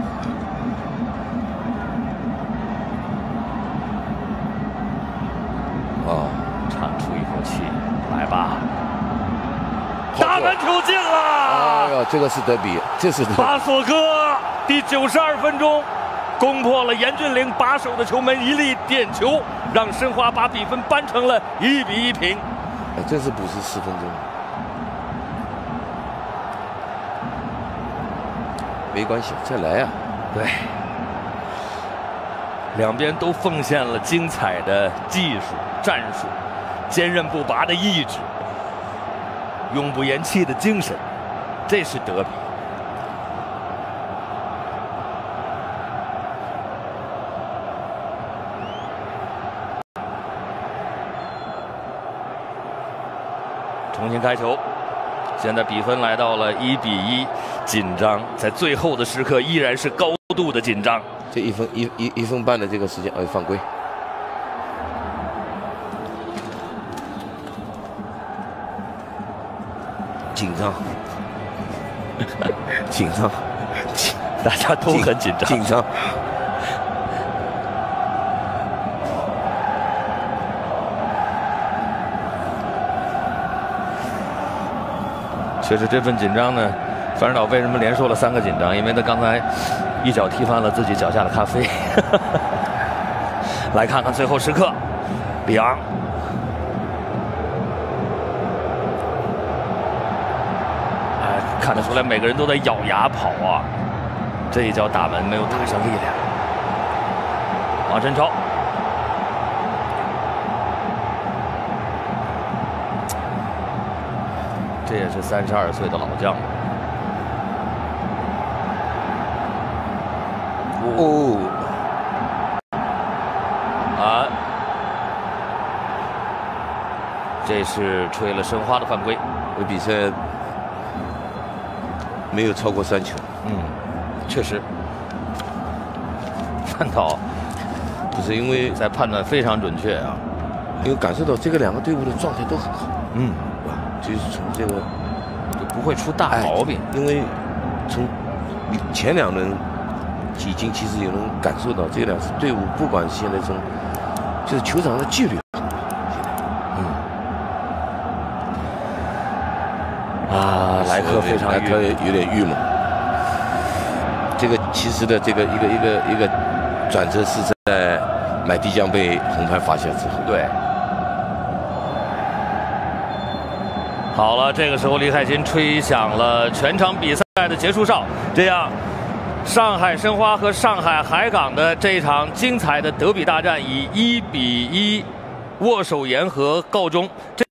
哦，长出一口气，来吧！大门球进了！ 哎呀，这个是德比，这是德比巴索戈第九十二分钟。 攻破了严俊凌把守的球门，一粒点球让申花把比分扳成了一比一平。 哎，这是补时四分钟，没关系，再来啊！ 对，两边都奉献了精彩的技术、战术，坚韧不拔的意志，永不言弃的精神，这是德比。 重新开球，现在比分来到了一比一，紧张，在最后的时刻依然是高度的紧张。 这一分一一一分半的这个时间，哎，犯规，紧张，紧张， 大家都很紧张， 紧张。 确实，这份紧张呢，范指导为什么连说了三个紧张？因为他刚才一脚踢翻了自己脚下的咖啡。来看看最后时刻，里昂，哎，看得出来每个人都在咬牙跑啊。这一脚打门没有打上力量。王申超。 这也是三十二岁的老将。 哦， 啊，这是吹了申花的犯规。 这比赛没有超过三球。 嗯，确实。范导不是因为在判断非常准确啊， 因为感受到这个两个队伍的状态都很好。 嗯。 就是从这个就不会出大毛病， 因为从前两轮已经其实也能感受到这两支队伍，不管现在从就是球场的纪律， 嗯，啊，莱克非常莱克有点郁闷。这个其实的这个一个一个一个转折是在买迪江被红牌罚下之后， 对。 好了，这个时候李海琴吹响了全场比赛的结束哨，这样，上海申花和上海海港的这一场精彩的德比大战以一比一握手言和告终。这